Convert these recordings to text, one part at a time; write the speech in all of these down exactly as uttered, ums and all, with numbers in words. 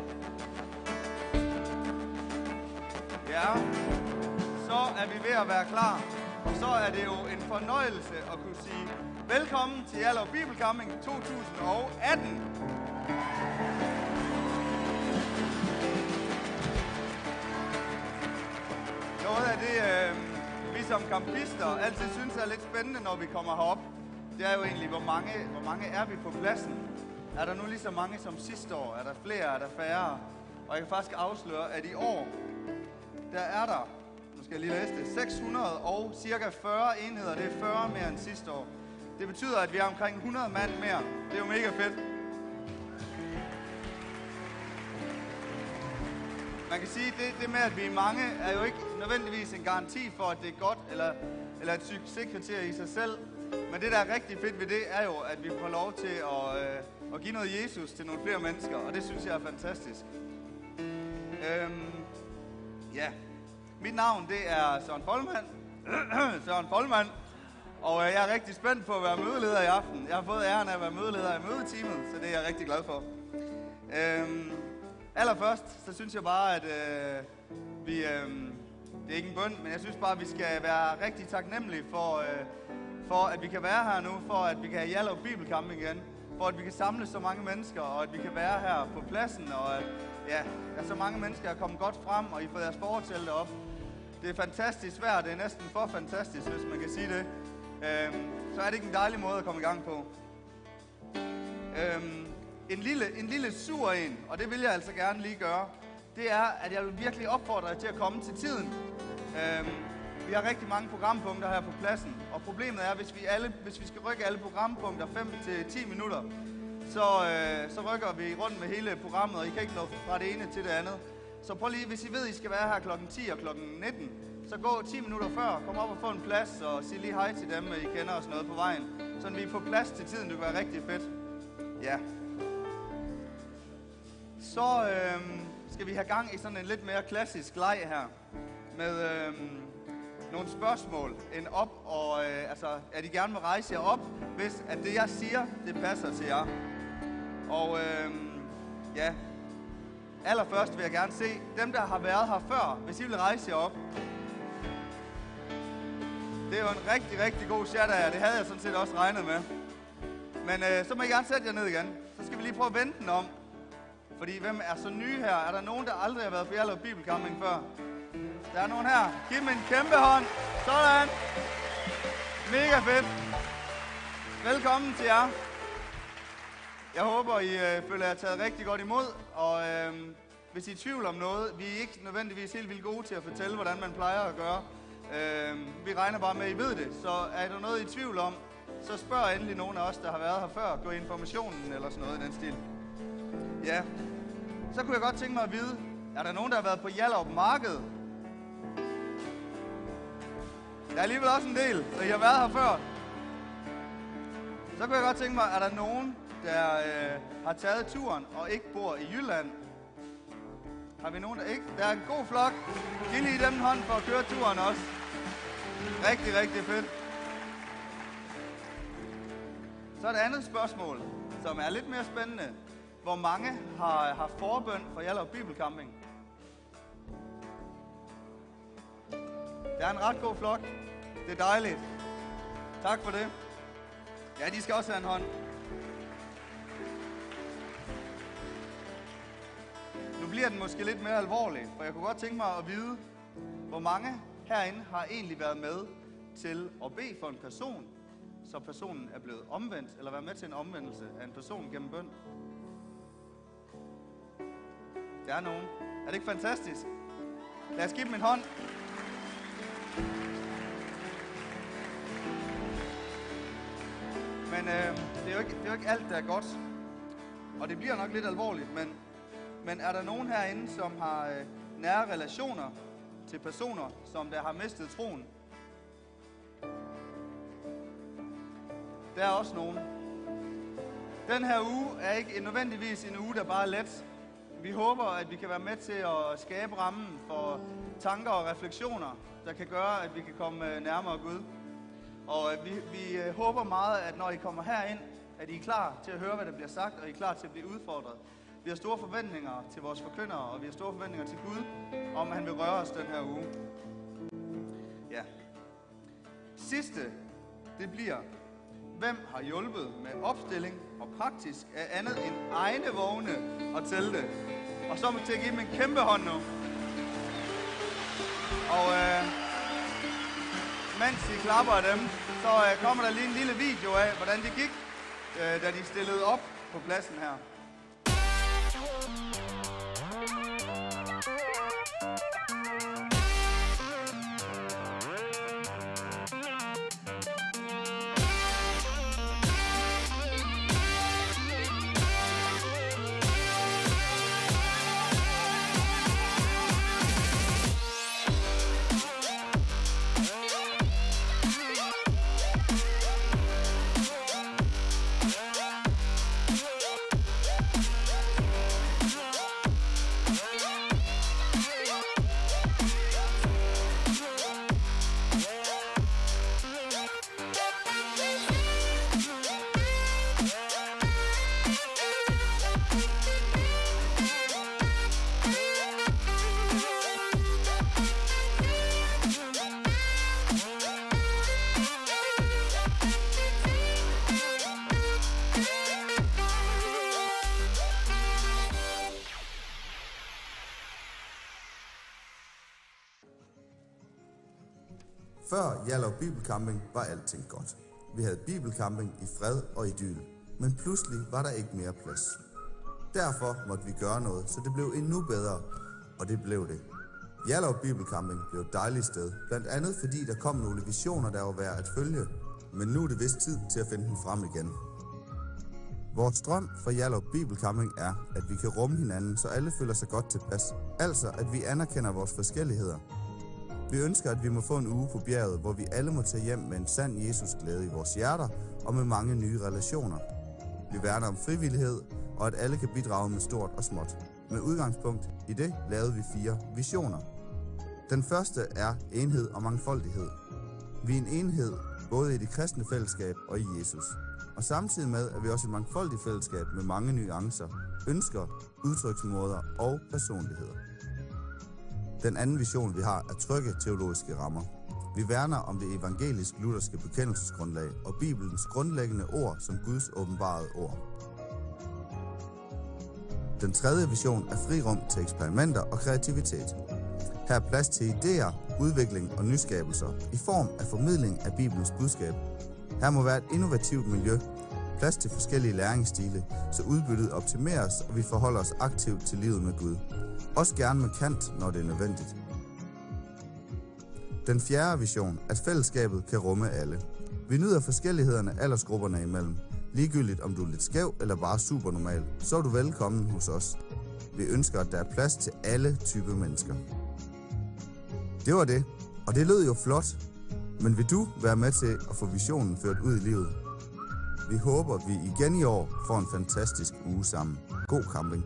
Ja, så er vi ved at være klar, og så er det jo en fornøjelse at kunne sige velkommen til Hjallerup Bibelcamping to tusind og atten. Noget af det, øh, vi som campister altid synes er lidt spændende, når vi kommer herop, det er jo egentlig, hvor mange, hvor mange er vi på pladsen. Er der nu lige så mange som sidste år? Er der flere? Er der færre? Og jeg kan faktisk afsløre, at i år, der er der, nu skal jeg lige læse det, seks hundrede og cirka fyrre enheder. Det er fyrre mere end sidste år. Det betyder, at vi er omkring hundrede mand mere. Det er jo mega fedt. Man kan sige, at det, det med, at vi er mange, er jo ikke nødvendigvis en garanti for, at det er godt, eller, eller et succeskriterie i sig selv. Men det, der er rigtig fedt ved det, er jo, at vi får lov til at, øh, at give noget Jesus til nogle flere mennesker, og det synes jeg er fantastisk. Øhm, ja, mit navn, det er Søren Foldmann. Søren Foldmann. Og øh, jeg er rigtig spændt på at være mødeleder i aften. Jeg har fået æren af at være mødeleder i mødeteamet, så det er jeg rigtig glad for. Øhm, allerførst, så synes jeg bare, at øh, vi... Øh, det er ikke en bøn, men jeg synes bare, at vi skal være rigtig taknemmelige for... Øh, for at vi kan være her nu, for at vi kan have Hjallerup Bibelcamping igen, for at vi kan samle så mange mennesker, og at vi kan være her på pladsen, og at, ja, at så mange mennesker er kommet godt frem, og I får deres fortælte op. Det er fantastisk svært, det er næsten for fantastisk, hvis man kan sige det. Øhm, så er det ikke en dejlig måde at komme i gang på. Øhm, en, lille, en lille sur en, og det vil jeg altså gerne lige gøre, det er, at jeg vil virkelig opfordre jer til at komme til tiden. Øhm, Vi har rigtig mange programpunkter her på pladsen, og problemet er, hvis vi, alle, hvis vi skal rykke alle programpunkter fem til ti minutter, så, øh, så rykker vi rundt med hele programmet, og I kan ikke nå fra det ene til det andet. Så prøv lige, hvis I ved, at I skal være her klokken ti og klokken nitten, så gå ti minutter før, kom op og få en plads, og sig lige hej til dem, I kender og sådan noget på vejen. Så vi får plads til tiden, det kan være rigtig fedt. Ja. Så øh, skal vi have gang i sådan en lidt mere klassisk leg her, med... Øh, nogle spørgsmål, en op, og øh, altså, at I gerne vil rejse jer op, hvis at det, jeg siger, det passer til jer. Og øh, ja, allerførst vil jeg gerne se, dem, der har været her før, hvis I vil rejse jer op. Det er jo en rigtig, rigtig god chat af jer. Det havde jeg sådan set også regnet med. Men øh, så må I gerne sætte jer ned igen. Så skal vi lige prøve at vende den om. Fordi hvem er så nye her? Er der nogen, der aldrig har været på Hjallerup Bibelcamping før? Der er nogen her. Giv dem en kæmpe hånd. Sådan. Mega fedt. Velkommen til jer. Jeg håber, I øh, føler jer taget rigtig godt imod. Og øh, hvis I er i tvivl om noget, vi er ikke nødvendigvis helt vildt gode til at fortælle, hvordan man plejer at gøre. Øh, vi regner bare med, at I ved det. Så er der noget, I er i tvivl om, så spørg endelig nogen af os, der har været her før. Gå i informationen eller sådan noget i den stil. Ja. Så kunne jeg godt tænke mig at vide, er der nogen, der har været på Hjallerup Marked? Der er alligevel også en del, så I har været her før. Så kunne jeg godt tænke mig, er der nogen, der øh, har taget turen og ikke bor i Jylland? Har vi nogen, der ikke? Der er en god flok. Giv lige dem en hånd for at køre turen også. Rigtig, rigtig fedt. Så er der et andet spørgsmål, som er lidt mere spændende. Hvor mange har haft forbøn for Hjallerup Bibelcamping? Der er en ret god flok. Det er dejligt. Tak for det. Ja, de skal også have en hånd. Nu bliver den måske lidt mere alvorlig, for jeg kunne godt tænke mig at vide, hvor mange herinde har egentlig været med til at bede for en person, så personen er blevet omvendt, eller været med til en omvendelse af en person gennem bøn. Der er nogen. Er det ikke fantastisk? Lad os give dem en hånd. Men øh, det, er jo ikke, det er jo ikke alt, der er godt. Og det bliver nok lidt alvorligt, men, men er der nogen herinde, som har øh, nære relationer til personer, som der har mistet troen? Der er også nogen. Den her uge er ikke nødvendigvis en uge, der bare er let. Vi håber, at vi kan være med til at skabe rammen for tanker og refleksioner, der kan gøre, at vi kan komme nærmere Gud. Og vi, vi håber meget, at når I kommer herind, at I er klar til at høre, hvad der bliver sagt, og I er klar til at blive udfordret. Vi har store forventninger til vores forkyndere, og vi har store forventninger til Gud, om at han vil røre os den her uge. Ja. Sidste, det bliver, hvem har hjulpet med opstilling og praktisk af andet end egne vogne og telte. Og så må jeg give dem en kæmpe hånd nu. Og øh, mens de klapper af dem, så øh, kommer der lige en lille video af, hvordan det gik, øh, da de stillede op på pladsen her. Før Hjallerup Bibelcamping var alting godt. Vi havde bibelcamping i fred og idyl, men pludselig var der ikke mere plads. Derfor måtte vi gøre noget, så det blev endnu bedre, og det blev det. Hjallerup Bibelcamping blev et dejligt sted, blandt andet fordi der kom nogle visioner, der var værd at følge, men nu er det vist tid til at finde dem frem igen. Vores drøm for Hjallerup Bibelcamping er, at vi kan rumme hinanden, så alle føler sig godt tilpas. Altså, at vi anerkender vores forskelligheder. Vi ønsker, at vi må få en uge på bjerget, hvor vi alle må tage hjem med en sand Jesus-glæde i vores hjerter og med mange nye relationer. Vi værner om frivillighed, og at alle kan bidrage med stort og småt. Med udgangspunkt i det lavede vi fire visioner. Den første er enhed og mangfoldighed. Vi er en enhed både i det kristne fællesskab og i Jesus. Og samtidig med er vi også et mangfoldigt fællesskab med mange nuancer, ønsker, udtryksmåder og personligheder. Den anden vision, vi har, er trygge teologiske rammer. Vi værner om det evangelisk-lutherske bekendelsesgrundlag og Bibelens grundlæggende ord som Guds åbenbarede ord. Den tredje vision er frirum til eksperimenter og kreativitet. Her er plads til idéer, udvikling og nyskabelser i form af formidling af Bibelens budskab. Her må være et innovativt miljø, plads til forskellige læringsstile, så udbyttet optimeres, og vi forholder os aktivt til livet med Gud. Også gerne med kant, når det er nødvendigt. Den fjerde vision er, at fællesskabet kan rumme alle. Vi nyder forskellighederne aldersgrupperne imellem. Ligegyldigt om du er lidt skæv eller bare super normal, så er du velkommen hos os. Vi ønsker, at der er plads til alle typer mennesker. Det var det, og det lød jo flot. Men vil du være med til at få visionen ført ud i livet? Vi håber, at vi igen i år får en fantastisk uge sammen. God camping!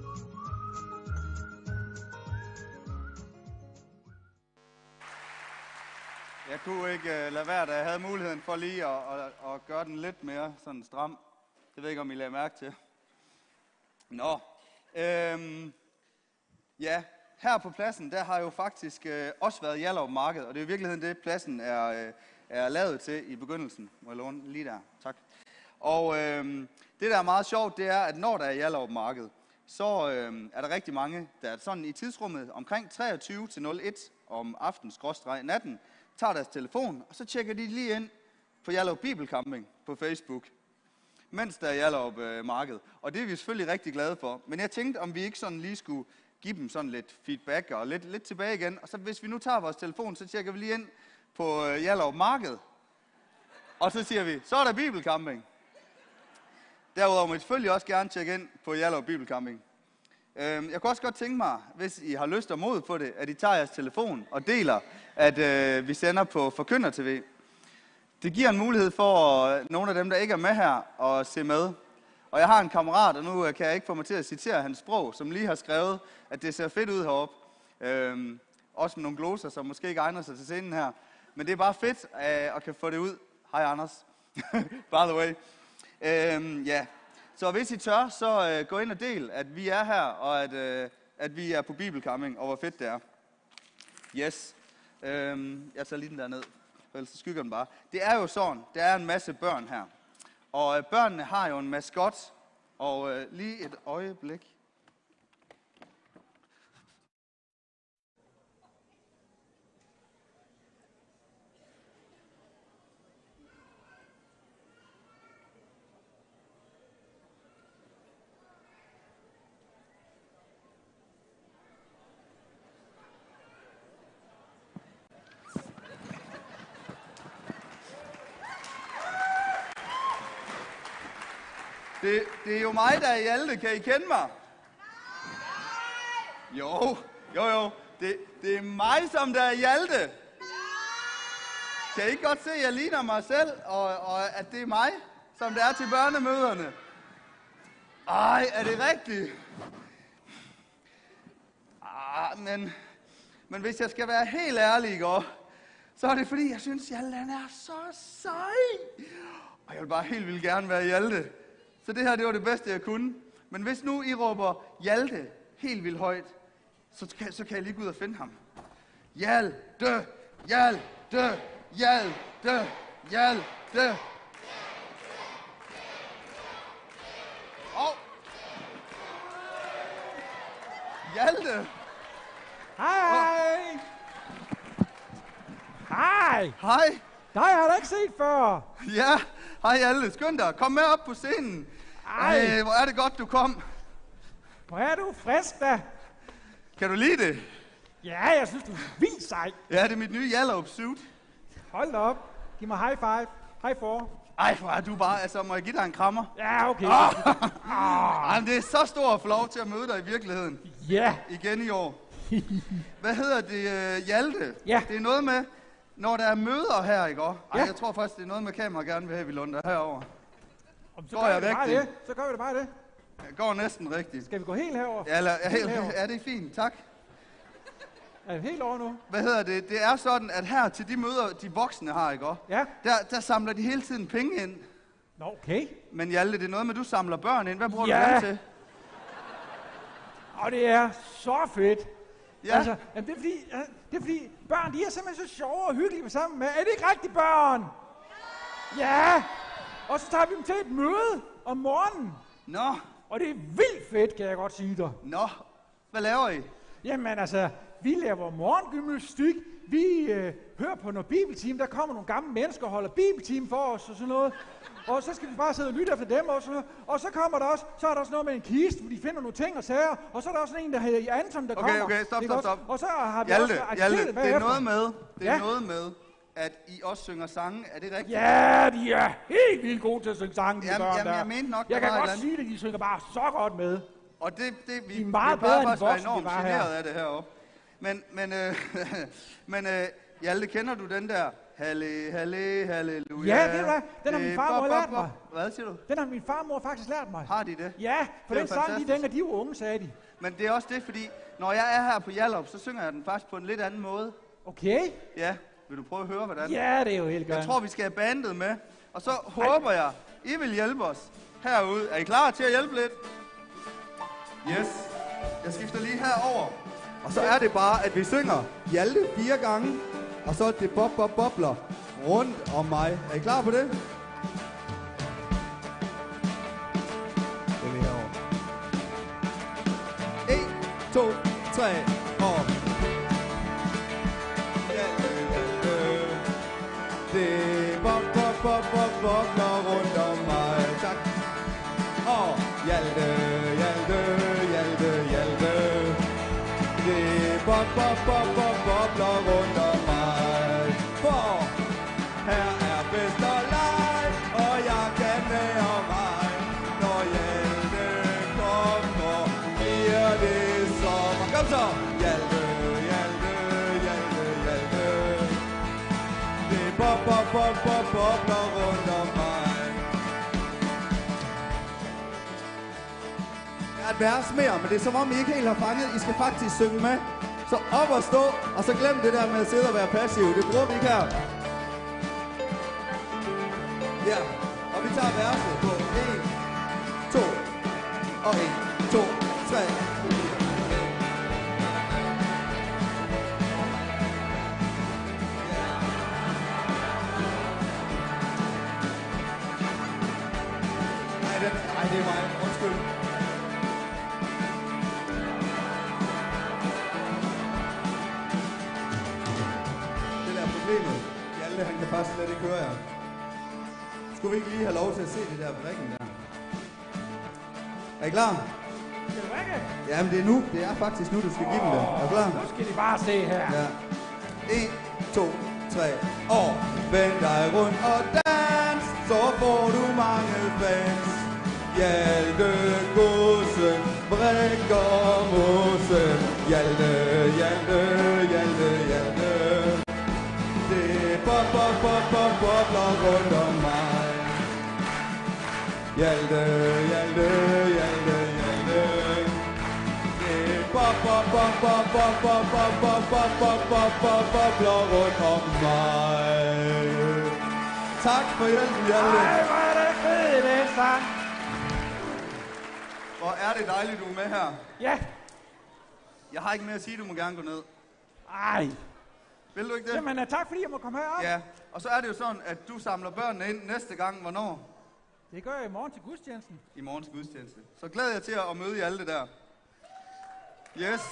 Jeg kunne ikke uh, lade være, da jeg havde muligheden for lige at, at, at gøre den lidt mere sådan stram. Det ved jeg ikke, om I lagde mærke til. Nå. Øhm, ja, her på pladsen, der har jo faktisk øh, også været Hjallerup Marked, og det er i virkeligheden det, pladsen er, øh, er lavet til i begyndelsen. Må jeg låne lige der? Tak. Og øh, det, der er meget sjovt, det er, at når der er Hjallerup Marked, så øh, er der rigtig mange, der er sådan i tidsrummet omkring treogtyve til nul et om aftens-natten, tager deres telefon, og så tjekker de lige ind på Hjallerup Bibelcamping på Facebook, mens der er Hjallerup øh, Marked. Og det er vi selvfølgelig rigtig glade for. Men jeg tænkte, om vi ikke sådan lige skulle give dem sådan lidt feedback og lidt, lidt tilbage igen. Og så hvis vi nu tager vores telefon, så tjekker vi lige ind på øh, Hjallerup Marked. Og så siger vi, så er der Bibelcamping. Derudover må I selvfølgelig også gerne tjekke ind på Hjallerup Bibelcamping. Øh, jeg kunne også godt tænke mig, hvis I har lyst og mod på det, at I tager jeres telefon og deler, at øh, vi sender på Forkynder T V. Det giver en mulighed for øh, nogle af dem, der ikke er med her, at se med. Og jeg har en kammerat, og nu kan jeg ikke få mig til at citere hans sprog, som lige har skrevet, at det ser fedt ud heroppe. Øhm, også med nogle gloser, som måske ikke egner sig til scenen her. Men det er bare fedt øh, at kan få det ud. Hej Anders. By the way. Øhm, ja. Så hvis I tør, så øh, gå ind og del, at vi er her, og at, øh, at vi er på Bibelcamping, og hvor fedt det er. Yes. Øhm, jeg tager lige den der ned, for ellers skygger den bare. Det er jo sådan, der er en masse børn her. Og øh, børnene har jo en maskot, og øh, lige et øjeblik. Det, det er jo mig, der er Hjalte. Kan I kende mig? Jo, jo, jo. Det, det er mig, som der er Hjalte. Kan I ikke godt se, at jeg ligner mig selv, og, og at det er mig, som der er til børnemøderne? Ej, er det rigtigt? Ah, men, men hvis jeg skal være helt ærlig, ikke, så er det fordi, jeg synes, Hjalte han er så sej. Og jeg vil bare helt vildt gerne være Hjalte. Så det her, det var det bedste, jeg kunne. Men hvis nu I råber Hjalte helt vildt højt, så kan, så kan jeg lige gå ud og finde ham. Hjalte, Hjalte, Hjalte, Hjalte. Åh! Hjalte! Hej! Hej! Hej! Dig har jeg da ikke set før. Ja, hej Hjalte. Skynd dig. Kom med op på scenen. Ej. Ej, hvor er det godt, du kom. Hvor er du frisk da. Kan du lide det? Ja, jeg synes, du er vildt sej. Ja, det er mit nye Hjallerup suit. Hold da op. Giv mig high five. High four. Ej, hvor er du bare. Altså, må jeg give dig en krammer? Ja, okay. Oh. Ah. Ej, det er så stor at få lov til at møde dig i virkeligheden. Ja. Igen i år. Hvad hedder det, uh, Hjalte? Ja. Det er noget med, når der er møder her, ikke? Ej, Ja. jeg tror faktisk, det er noget med kamera gerne vil have, vi lunder herover. Om, så Går gør jeg vi det bare rigtigt? det. Så gør vi det bare det. Jeg går næsten rigtigt. Skal vi gå helt herover? Ja, eller, ja, Helt helt, herover. ja, det er fint. Tak. Er vi helt over nu? Hvad hedder det? Det er sådan, at her til de møder, de voksne har, ikke? Ja. Der, der samler de hele tiden penge ind. Nå, okay. Men Hjalte, det er noget med, at du samler børn ind. Hvad bruger Ja. du dem til? Og det er så fedt. Ja. Altså, jamen, det, er fordi, ja, det er fordi, børn, de er simpelthen så sjove og hyggelige sammen med. Er det ikke rigtigt, børn? Ja! Og så tager vi dem til et møde om morgenen. Nå, Og det er vildt fedt, kan jeg godt sige dig. nå. Hvad laver I? Jamen altså, vi laver morgengymnastik. Vi øh, hører på noget bibeltime. Der kommer nogle gamle mennesker og holder bibeltime for os og sådan noget. Og så skal vi bare sidde og lytte efter dem og sådan noget. Og så kommer der også, så er der også noget med en kiste, hvor de finder nogle ting og sager. Og så er der også en, der hedder Anton, der Okay, kommer. okay, stop, Ikke stop, også? stop. Og så har vi Hjalte, også Hjalte, aktiviteter det er bagefter. noget med, det er Ja. noget med, at I også synger sange. Er det rigtigt? Ja, de er helt vildt gode til at synge sange, de Jamen, børn jamen, der. jeg mente nok, jeg der kan var et godt eller sige det, de synger bare så godt med. Og det, det vi, De er meget vi bedre bare end faktisk være voksne, enormt de var her. generet af det heroppe. Men, men, øh, men øh, Hjalte, kender du den der? Halle, halle, halleluja. Ja, ved du hvad? Den har min Øh, farmor bop, lært bop, bop. mig. Hvad siger du? Den har min farmor faktisk lært mig. Har de det? Ja, for Det er den sang, de fantastisk. dengang de var unge, sagde de. Men det er også det, fordi når jeg er her på Hjallerup, så synger jeg den faktisk på en lidt anden måde. Okay? Ja, vil du prøve at høre, hvordan? Ja, det er jo helt godt. Jeg tror, vi skal have bandet med. Og så håber jeg, I vil hjælpe os herude. Er I klar til at hjælpe lidt? Yes. Jeg skifter lige herover. Og så er det bare, at vi synger Hjalte fire gange. Og så er det bob, bob, bobler rundt om mig. Er I klar på det? Det er lige herovre. en, to, tre, og... Hjalte, Hjalte. Det bob, bob, bob, bob, bobler rundt om mig. Tak. Og Hjalte, Hjalte, Hjalte, Hjalte. Det bob, bob, bob, bob, bobler rundt om mig. For her er fest og leg, og jeg kan nære mig. Når Hjalte kommer, bliver det sommer. Kom så! Hjalte, Hjalte, Hjalte, Hjalte. Det bob, bob, bob, bob, bobler rundt om mig. Der er et vers mere, men det er som om I ikke helt har fanget. I skal faktisk synge med. Så op og stå, og så glem det der med at sidde og være passiv. Det bruger vi ikke her. Ja, og vi tager verset på en, to, Og en, to, tre. Nej, den, nej, det er mig. Undskyld. Det der problemet. Hjalte, han kan bare slet ikke høre jer. Skulle vi ikke lige have lov til at se det der på ringen der? Er I klar? Skal du række? Jamen, det er nu. Det er faktisk nu, du skal give dem det. Er du klar? Nu skal de bare se her. Ja. En, to, tre, og vend dig rundt og dans, så får du mange fans. Hjalte, Godsen, Brikker og Mosen. Hjalte, Hjalte, Hjalte, Hjalte. Det bop, bop, bop, bop, bobler rundt om mig. Hjalte, Hjalte, Hjalte, Hjalte. Det bop, bop, bop, bop, bop, bop, bop, bop, bop, bop, bop, bop, bobler rundt om mig. Tak for hjælpen, Hjalte. Ej, hvor er det fedt, det sang. Hvor er det dejligt, du er med her. Ja. Jeg har ikke mere at sige, du må gerne gå ned. Ej. Vil du ikke det? Jamen, tak fordi jeg må komme herop. Ja, og så er det jo sådan, at du samler børnene ind næste gang, hvornår? Det gør jeg i morgen til gudstjenesten. I morgens gudstjeneste. Så glæder jeg til at møde jer alle det der. Yes.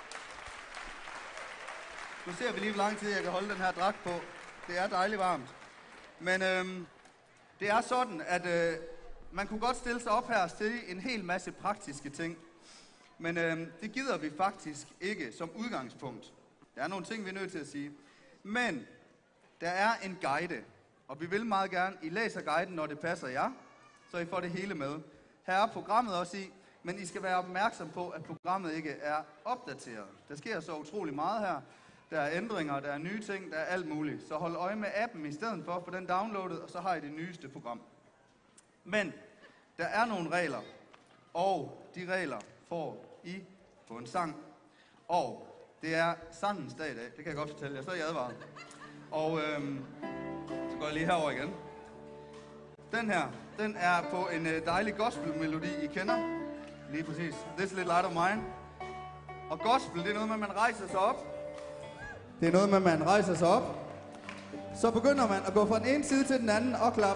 Nu ser vi lige, hvor lang tid jeg kan holde den her dragt på. Det er dejligt varmt. Men øhm, det er sådan, at øh, man kunne godt stille sig op her og stille en hel masse praktiske ting. Men øhm, det gider vi faktisk ikke som udgangspunkt. Der er nogle ting, vi er nødt til at sige. Men der er en guide, og vi vil meget gerne, I læser guiden, når det passer jer, så I får det hele med. Her er programmet også i, men I skal være opmærksom på, at programmet ikke er opdateret. Der sker så utrolig meget her. Der er ændringer, der er nye ting, der er alt muligt. Så hold øje med appen i stedet for, for den downloadet, og så har I det nyeste program. Men der er nogle regler, og de regler får I på en sang. Og det er sangens dag i dag, det kan jeg godt fortælle jer, så er I advaret. Og øhm, så går jeg lige herover igen. Den her, den er på en øh, dejlig gospelmelodi, I kender. Lige præcis. This Little Light of Mine. Og gospel, det er noget med, at man rejser sig op. Det er noget med, at man rejser sig op. Så begynder man at gå fra den ene side til den anden og klap.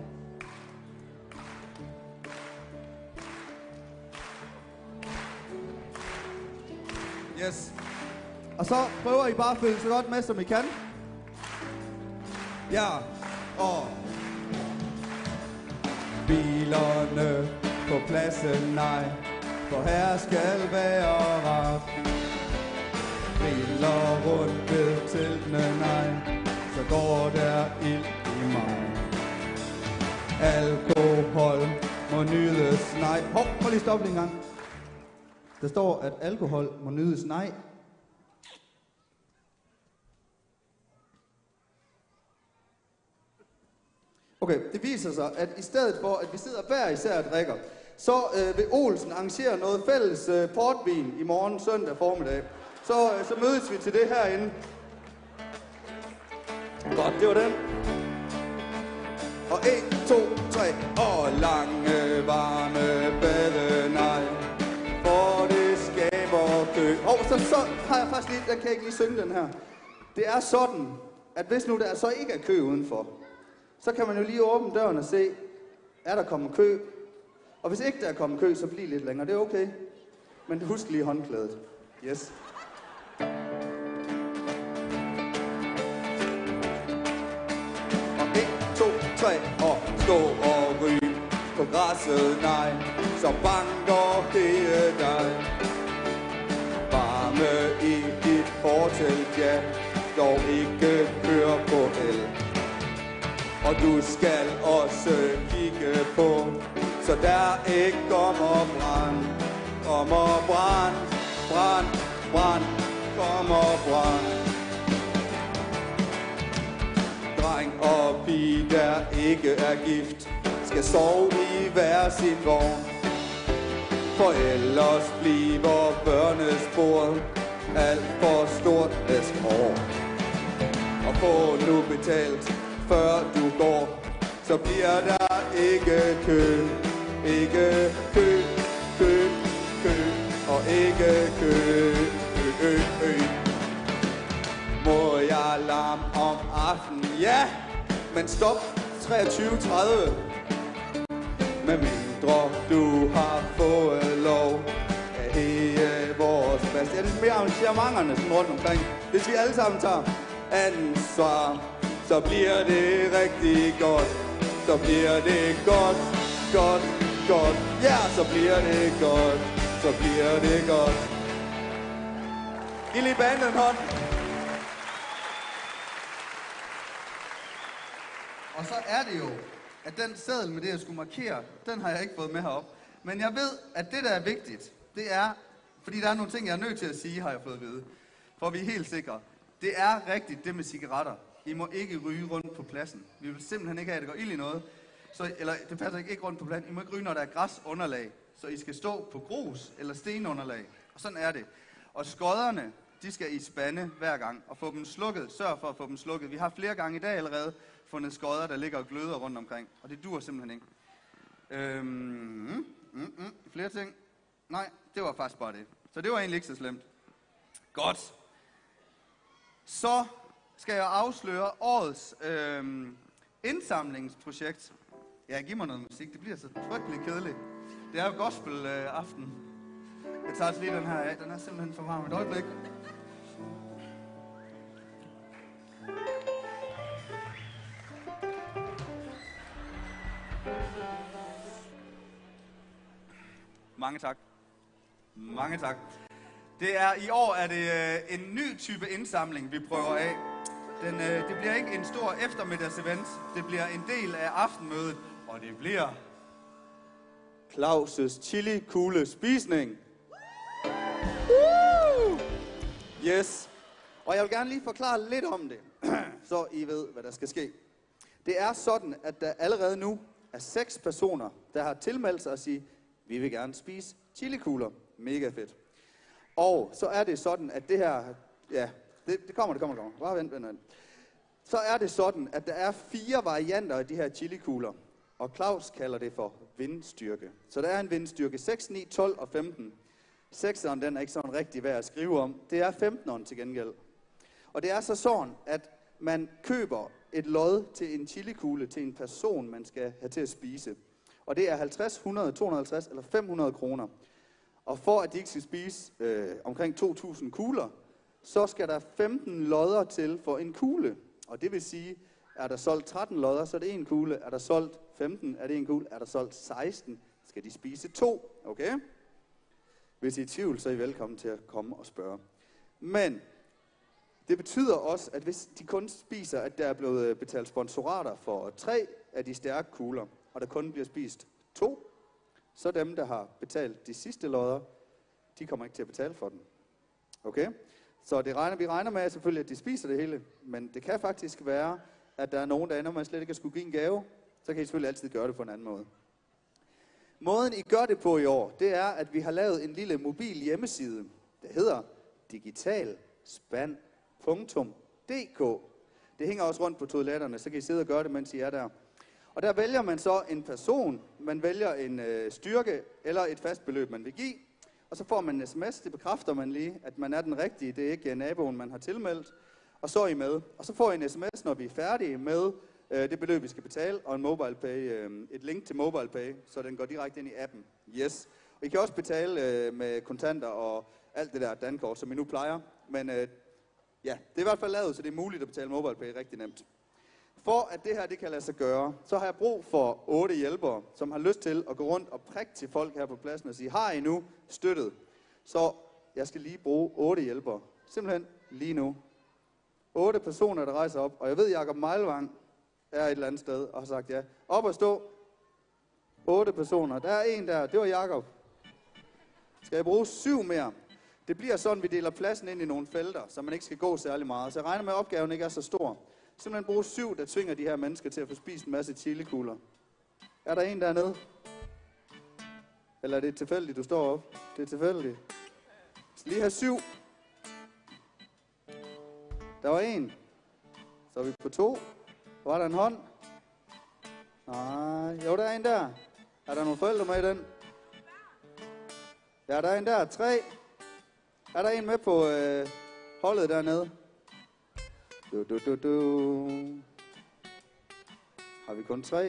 Yes. Og så prøver I bare at følge så godt med, som I kan. Ja, og... Bilerne på pladsen, nej, for her skal være ret. Biler rundt ved teltene, nej, så går der ild i mig. Alkohol må nydes, nej. Hov, prøv lige stoppe lige en gang. Der står, at alkohol må nydes, nej. Okay, det viser sig, at i stedet for, at vi sidder hver især og drikker, så øh, vil Olsen arrangere noget fælles øh, portvin i morgen søndag formiddag. Så, øh, så mødes vi til det herinde. Godt, det var den. Og en, to, tre, og lange, varme bade, nej, for det skaber kø. Og så, så har jeg faktisk lige, jeg kan ikke lige synge den her. Det er sådan, at hvis nu der så ikke er kø udenfor, så kan man jo lige åbne døren og se, er der kommet kø? Og hvis ikke der er kommet kø, så bliv lidt længere. Det er okay. Men husk lige håndklædet. Yes. Og en, to, tre, og stå og ryg på græsset, nej, så banker det dig. Varme i dit fortelt, ja, dog ikke køre på el. Og du skal også kigge på, så der ikke kommer brand. Kommer brand, brand, brand, kommer brand. Dreng og pige, der ikke er gift, skal sove i hver sin vogn. For ellers bliver børnespor alt for stort næste år. Og få nu betalt, før du går, så bliver der ikke kø, ikke kø, kø, ikke kø. Ø, ø, ø. Må jeg larme om aftenen? Ja, men stop treogtyve tredive. Med mindre du har fået lov at hæge vores plads. Det er lidt mere arrangementerne sådan rundt omkring. Hvis vi alle sammen tager ansvar, så bliver det rigtig godt. Så bliver det godt, godt, godt. Ja, så bliver det godt. Så bliver det godt. Giv lige banen en hånd. Og så er det jo, at den seddel med det, jeg skulle markere, den har jeg ikke fået med herop. Men jeg ved, at det, der er vigtigt, det er, fordi der er nogle ting, jeg er nødt til at sige, har jeg fået at vide. For vi er helt sikre. Det er rigtigt, det med cigaretter. I må ikke ryge rundt på pladsen. Vi vil simpelthen ikke have, at det går ild i noget. Så, eller det passer ikke, ikke rundt på pladsen. I må ikke ryge, når der er græsunderlag. Så I skal stå på grus eller stenunderlag. Og sådan er det. Og skodderne, de skal I spande hver gang. Og få dem slukket. Sørg for at få dem slukket. Vi har flere gange i dag allerede fundet skodder, der ligger og gløder rundt omkring. Og det dur simpelthen ikke. Øhm, mm, mm, mm, flere ting? Nej, det var faktisk bare det. Så det var egentlig ikke så slemt. Godt. Så skal jeg afsløre årets øhm, indsamlingsprojekt. Ja, giv mig noget musik. Det bliver så frygtelig kedeligt. Det er jo gospel-aften. Øh, jeg tager altså lige den her af. Den er simpelthen for varm. Et øjeblik. Mange tak. Mange tak. Det er, i år er det øh, en ny type indsamling, vi prøver af. Den, øh, det bliver ikke en stor eftermiddagsevent. Det bliver en del af aftenmødet. Og det bliver Claus' chili kugle spisning. Woo! Yes. Og jeg vil gerne lige forklare lidt om det, så I ved, hvad der skal ske. Det er sådan, at der allerede nu er seks personer, der har tilmeldt sig at sige, vi vil gerne spise chilikugler. Mega fedt. Og så er det sådan, at det her, ja, det, det kommer, det kommer, det kommer. Bare vent, vent, vent. Så er det sådan, at der er fire varianter af de her chilikugler. Og Claus kalder det for vindstyrke. Så der er en vindstyrke seks, ni, tolv og femten. sekseren, den er ikke sådan rigtig værd at skrive om. Det er femteneren til gengæld. Og det er så sådan, at man køber et lod til en chilikugle til en person, man skal have til at spise. Og det er halvtreds, hundrede, to hundrede og halvtreds eller fem hundrede kroner. Og for at de ikke skal spise øh, omkring to tusind kugler, så skal der femten lodder til for en kugle. Og det vil sige, er der solgt tretten lodder, så er det en kugle. Er der solgt femten, er det en kugle. Er der solgt seksten, skal de spise to. Okay? Hvis I er i tvivl, så er I velkommen til at komme og spørge. Men det betyder også, at hvis de kun spiser, at der er blevet betalt sponsorater for tre af de stærke kugler, og der kun bliver spist to, så dem, der har betalt de sidste lodder, de kommer ikke til at betale for den. Okay? Så det regner, vi regner med selvfølgelig, at de spiser det hele, men det kan faktisk være, at der er nogen, der ender med slet ikke at skulle give en gave, så kan I selvfølgelig altid gøre det på en anden måde. Måden I gør det på i år, det er, at vi har lavet en lille mobil hjemmeside, der hedder digitalspand punktum d k. Det hænger også rundt på toiletterne, så kan I sidde og gøre det, mens I er der. Og der vælger man så en person, man vælger en øh, styrke eller et fast beløb, man vil give. Og så får man en sms, det bekræfter man lige, at man er den rigtige, det er ikke naboen, man har tilmeldt. Og så er I med. Og så får I en sms, når vi er færdige med øh, det beløb, vi skal betale, og en MobilePay, øh, et link til MobilePay, så den går direkte ind i appen. Yes. Og I kan også betale øh, med kontanter og alt det der dankort, som I nu plejer. Men øh, ja, det er i hvert fald lavet, så det er muligt at betale MobilePay rigtig nemt. For at det her det kan lade sig gøre, så har jeg brug for otte hjælpere, som har lyst til at gå rundt og prikke til folk her på pladsen og sige, har I nu støttet? Så jeg skal lige bruge otte hjælpere. Simpelthen lige nu. Otte personer, der rejser op. Og jeg ved, Jakob Meilvang er et eller andet sted og har sagt ja. Op og stå. Otte personer. Der er en der. Det var Jakob. Skal jeg bruge syv mere? Det bliver sådan, vi deler pladsen ind i nogle felter, så man ikke skal gå særlig meget. Så jeg regner med, at opgaven ikke er så stor. Simpelthen bruge syv, der tvinger de her mennesker til at få spist en masse chilikugler. Er der en dernede? Eller er det tilfældigt, du står op? Det er tilfældigt. Så lige have syv. Der var en. Så er vi på to. Var der en hånd? Nej. Jo, der er en der. Er der nogle forældre med i den? Ja, der er en der. Tre. Er der en med på øh, holdet dernede? Du, du, du, du. Har vi kun tre?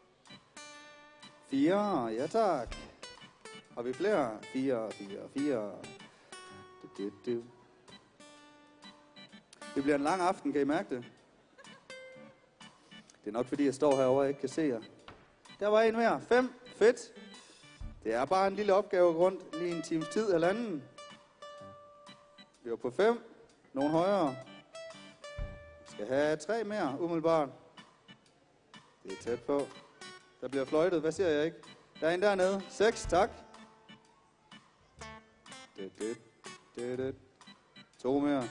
Fire, ja tak. Har vi flere? Fire, fire, fire. Du, du, du. Det bliver en lang aften, kan I mærke det? Det er nok fordi, jeg står herovre og ikke kan se jer. Der var en mere. Fem. Fedt. Det er bare en lille opgave rundt. Lige en times tid eller anden. Vi er på fem. Nogle højere. Vi skal have tre mere, umiddelbart. Det er tæt på. Der bliver fløjtet. Hvad siger jeg ikke? Der er en dernede. Seks. Tak. Det, det, det, det. To mere.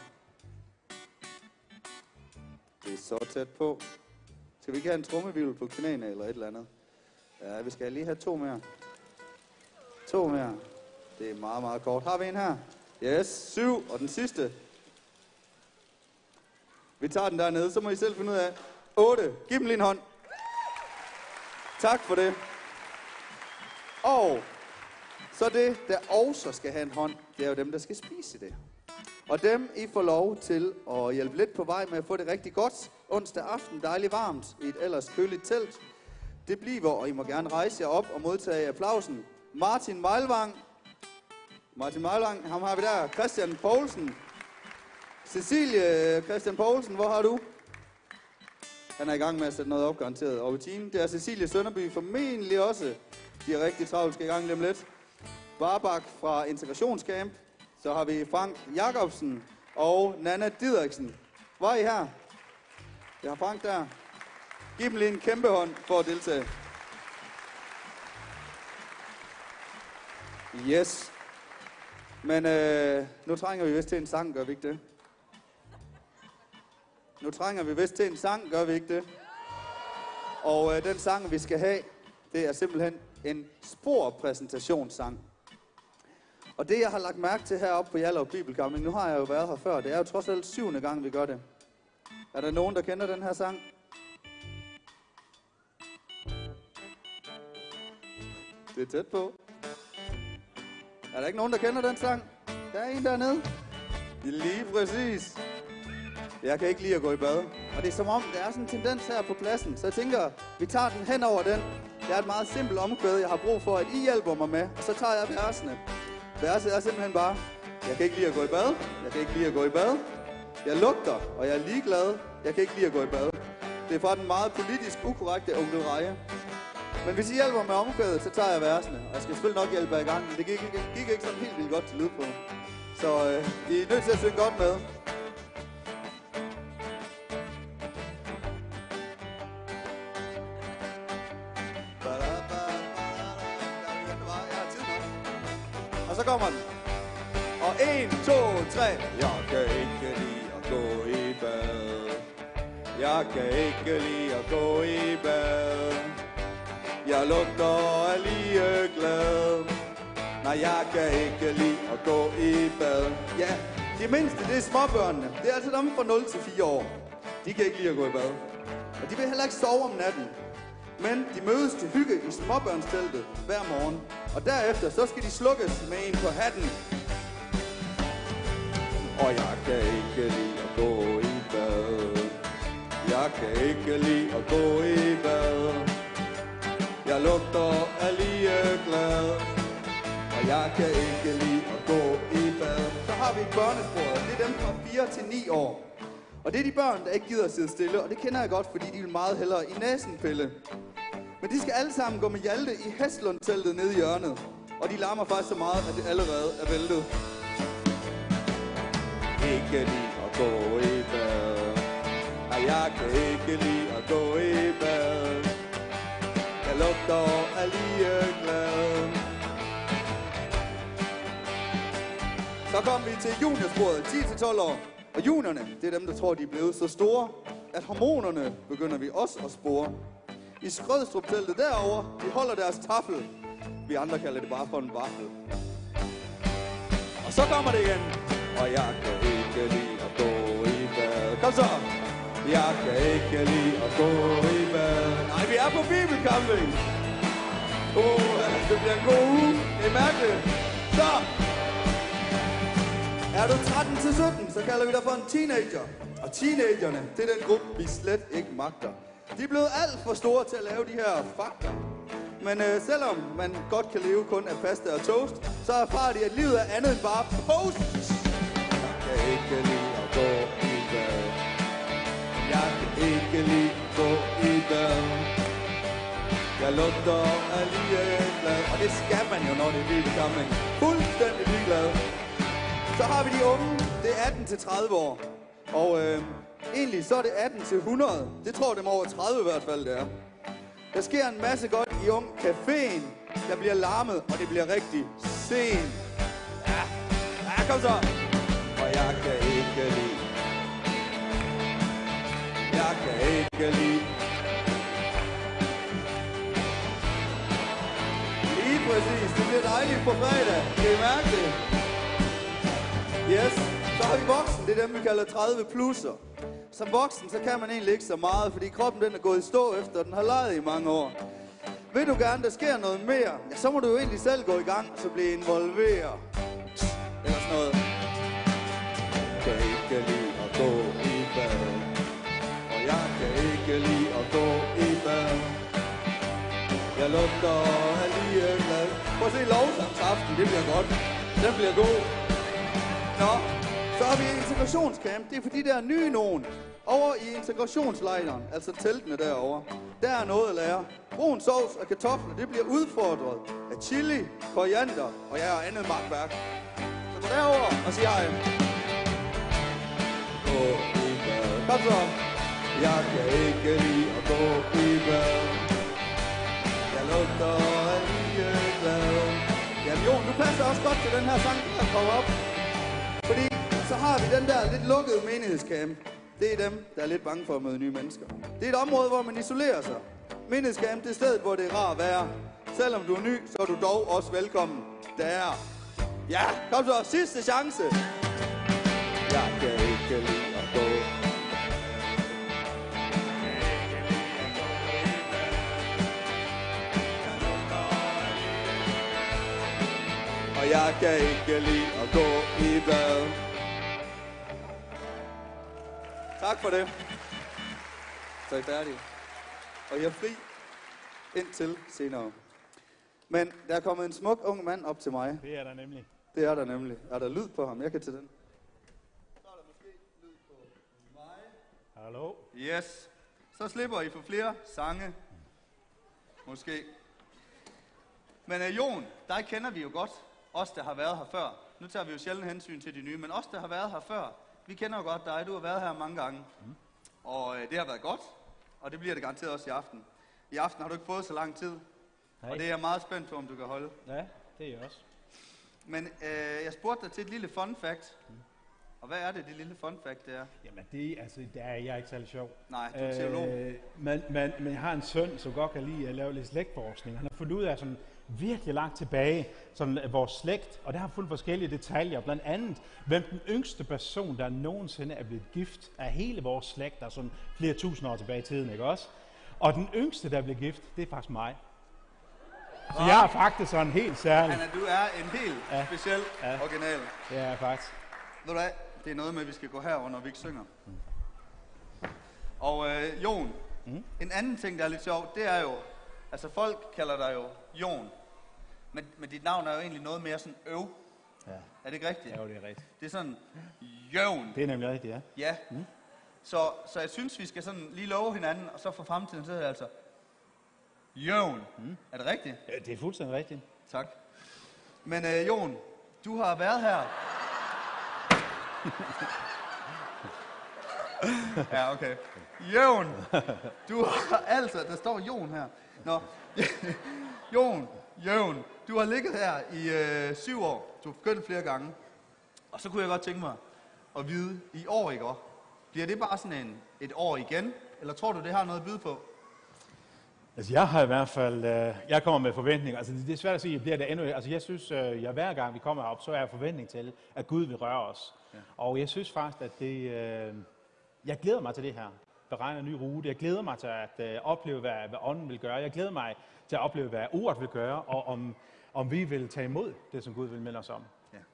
Det er så tæt på. Skal vi ikke have en trommevivl på knæene eller et eller andet? Ja, vi skal lige have to mere. To mere. Det er meget, meget kort. Har vi en her? Yes, syv. Og den sidste. Vi tager den dernede, så må I selv finde ud af. otte. Giv dem lige en hånd. Tak for det. Og så det, der også skal have en hånd, det er jo dem, der skal spise det. Og dem, I får lov til at hjælpe lidt på vej med at få det rigtig godt. Onsdag aften, dejligt varmt, i et ellers køligt telt. Det bliver, og I må gerne rejse jer op og modtage applausen. Martin Meilvang. Martin Meilvang, ham har vi der. Christian Poulsen. Cecilie Christian Poulsen, hvor har du? Han er i gang med at sætte noget op, garanteret. Og Bettine, det er Cecilie Sønderby formentlig også. De er rigtig travlt, skal i gang lige om lidt. Barbak fra Integrationscamp. Så har vi Frank Jacobsen og Nana Didriksen. Hvor er I her? Jeg har Frank der. Giv dem lige en kæmpe hånd for at deltage. Yes. Men øh, nu trænger vi vist til en sang, gør vi ikke det? Nu trænger vi vist til en sang, gør vi ikke det? Og øh, den sang, vi skal have, det er simpelthen en sporpræsentationssang. Og det, jeg har lagt mærke til heroppe på Hjallerup Bibelcamping, nu har jeg jo været her før, det er jo trods alt syvende gang, vi gør det. Er der nogen, der kender den her sang? Det er tæt på. Er der ikke nogen, der kender den sang? Der er en dernede. Lige præcis. Jeg kan ikke lide at gå i bad. Og det er som om, der er sådan en tendens her på pladsen. Så jeg tænker, vi tager den hen over den. Det er et meget simpelt omkvæd, jeg har brug for, at I hjælper mig med. Og så tager jeg versene. Verset er simpelthen bare, jeg kan ikke lide at gå i bad. Jeg kan ikke lide at gå i bad. Jeg lugter, og jeg er ligeglad. Jeg kan ikke lide at gå i bad. Det er fra den meget politisk ukorrekte onkel Reje. Men hvis I hjælper med omkvædet, så tager jeg versene. Og jeg skal selvfølgelig nok hjælpe jer i gang. Det gik, gik, gik ikke sådan helt vildt godt til lyd på. Så øh, I er nødt til at synge godt med. Og så kommer den. Og en, to, tre. Jeg kan ikke lide at gå i bad. Jeg kan ikke lide at gå i bad. Jeg lugter og er lige glad. Nej, jeg kan ikke lide at gå i bad. Ja, de mindste, det er småbørnene. Det er altså dem fra nul til fire år. De kan ikke lide at gå i bad. Og de vil heller ikke sove om natten. Men de mødes til hygge i småbørnsteltet hver morgen. Og derefter så skal de slukkes med en på hatten. Og jeg kan ikke lide at gå i bad. Jeg kan ikke lide at gå i bad. Jeg lugter er lige glad. Og jeg kan ikke lide at gå i bad. Så har vi et børnesporet. Det er dem fra fire til ni år. Og det er de børn, der ikke gider at sidde stille. Og det kender jeg godt, fordi de vil meget hellere i næsen pille. Men de skal alle sammen gå med Hjalte i Hestlund-teltet nede i hjørnet. Og de larmer faktisk så meget, at det allerede er væltet. Ikke lide at gå i bad. Og jeg kan ikke lide at gå i bad. Jeg lugter og er lige glad. Så kom vi til juniorsporet, ti til tolv år. Og juniorne, det er dem, der tror, de er blevet så store, at hormonerne begynder vi også at spore. I Skrødstrup-teltet derovre, de holder deres taffel. Vi andre kalder det bare for en vaffel. Og så kommer det igen. Og jeg kan ikke lide at gå i bad. Kom så! Jeg kan ikke lide at gå i bad. Nej, vi er på Bibelcamping. Åh, oh, det bliver en god uge. Det er mærkeligt. Så! Er du tretten til sytten, så kalder vi dig for en teenager. Og teenagerne, det er den gruppe, vi slet ikke magter. De er blevet alt for store til at lave de her fakter. Men øh, selvom man godt kan leve kun af pasta og toast, så erfarer de, at livet er andet end bare post. Jeg kan ikke lide at gå i bad. Jeg kan ikke lide at gå i bad. Jeg lugter af ligeglad. Og det skal man jo, når det er bibelcamping. Fuldstændig ligeglad. Så har vi de unge. Det er atten til tredive år. Og øh, egentlig så er det atten til hundrede. Det tror dem over tredive i hvert fald, det er. Der sker en masse godt i Ung Caféen. Der bliver larmet, og det bliver rigtig sen. Ja, ja, kom så. Og jeg kan ikke lide. Jeg kan ikke lide. Lige præcis. Det bliver dejligt på fredag. Kan I mærke det? Yes. Så har vi voksen. Det er dem, vi kalder tredive plusser. Som voksen, så kan man egentlig ikke så meget, fordi kroppen den er gået i stå efter, at den har leget i mange år. Vil du gerne, der sker noget mere, ja, så må du jo egentlig selv gå i gang, og så blive involveret. Eller sådan noget. Jeg kan ikke lide at gå i bad. Og jeg kan ikke lide at gå i bad. Jeg lugter af ligeglad. Prøv at se lovsangsaften, det bliver godt. Den bliver god. Nå. Så har vi integrationscamp. Det er for de der nye nogen. Over i integrationslejren, altså teltene derovre. Der er noget at lære. Brun sovs og kartofler, det bliver udfordret af chili, koriander og ja, og andet magtværk. Så gå derover og sig hej. Gå i bad. Kom så. Jeg kan ikke lide at gå i bad. Jeg lugter af ligeglad. Jamen Jon, du passer også godt til den her sang, der kommer op. Fordi så har vi den der lidt lukkede menighedscamp. Det er dem, der er lidt bange for at møde nye mennesker. Det er et område, hvor man isolerer sig. Menighedscamp, det er stedet, hvor det er rart at være. Selvom du er ny, så er du dog også velkommen der. Ja, kom så, sidste chance. Jeg kan ikke lide at gå. Og jeg kan ikke lide at gå i bad. Tak for det. Så er I færdige. Og jeg er fri indtil senere. Men der er kommet en smuk ung mand op til mig. Det er der nemlig. Det er der nemlig. Er der lyd på ham? Jeg kan til den. Så er der måske lyd på mig. Hallo? Yes. Så slipper I for flere sange. Måske. Men uh, Jon, dig kender vi jo godt. Os, der har været her før. Nu tager vi jo sjældent hensyn til de nye, men os, der har været her før, vi kender jo godt dig. Du har været her mange gange. Mm. Og øh, det har været godt, og det bliver det garanteret også i aften. I aften har du ikke fået så lang tid, Hej. Og det er jeg meget spændt på, om du kan holde. Ja, det er jeg også. Men øh, jeg spurgte dig til et lille fun fact. Mm. Og hvad er det, det lille fun fact, det er? Jamen, det, altså, det er jeg ikke særlig sjov. Nej, du er teolog. Øh, men, men, men jeg har en søn, som godt kan lide at lave lidt slægtforskning. Han har fundet ud af sådan virkelig langt tilbage, sådan vores slægt, og det har fuldt forskellige detaljer. Blandt andet, hvem den yngste person, der nogensinde er blevet gift af hele vores slægt, der er sådan flere tusind år tilbage i tiden, ikke også? Og den yngste, der blev gift, det er faktisk mig. Så oh. jeg er faktisk sådan helt særlig. Anna, du er en helt ja. speciel ja. original. Det er jeg faktisk. Ved du hvad? Det er noget med, at vi skal gå herover, når vi ikke synger. Mm. Og øh, Jon, mm. en anden ting, der er lidt sjovt, det er jo, altså folk kalder dig jo Jon, men, men dit navn er jo egentlig noget mere sådan øv. Ja. Er det ikke rigtigt? Ja, det er rigtigt. Det er sådan, Jon. Det er nemlig rigtigt, ja. Ja. Mm. Så, så jeg synes, vi skal sådan lige love hinanden, og så for fremtiden, så er det altså Jon. Mm. Er det rigtigt? Ja, det er fuldstændig rigtigt. Tak. Men øh, Jon, du har været her. Ja, okay. Jon, du har altså, der står Jon her. Nå, Jon, Jon, du har ligget her i øh, syv år. Du har begyndt flere gange. Og så kunne jeg godt tænke mig at vide, i år ikke også? Bliver det bare sådan en, et år igen? Eller tror du, det har noget at byde på? Altså, jeg har i hvert fald, øh, jeg kommer med forventninger. Altså, det er svært at sige, bliver det endnu. Altså, jeg synes, øh, jeg hver gang vi kommer op, så er jeg forventning til, at Gud vil røre os. Ja. Og jeg synes faktisk, at det, øh, jeg glæder mig til det her. Beregne en ny rute. Jeg glæder mig til at øh, opleve, hvad, hvad ånden vil gøre. Jeg glæder mig til at opleve, hvad ordet vil gøre, og om, om vi vil tage imod det, som Gud vil minde os om. Ja.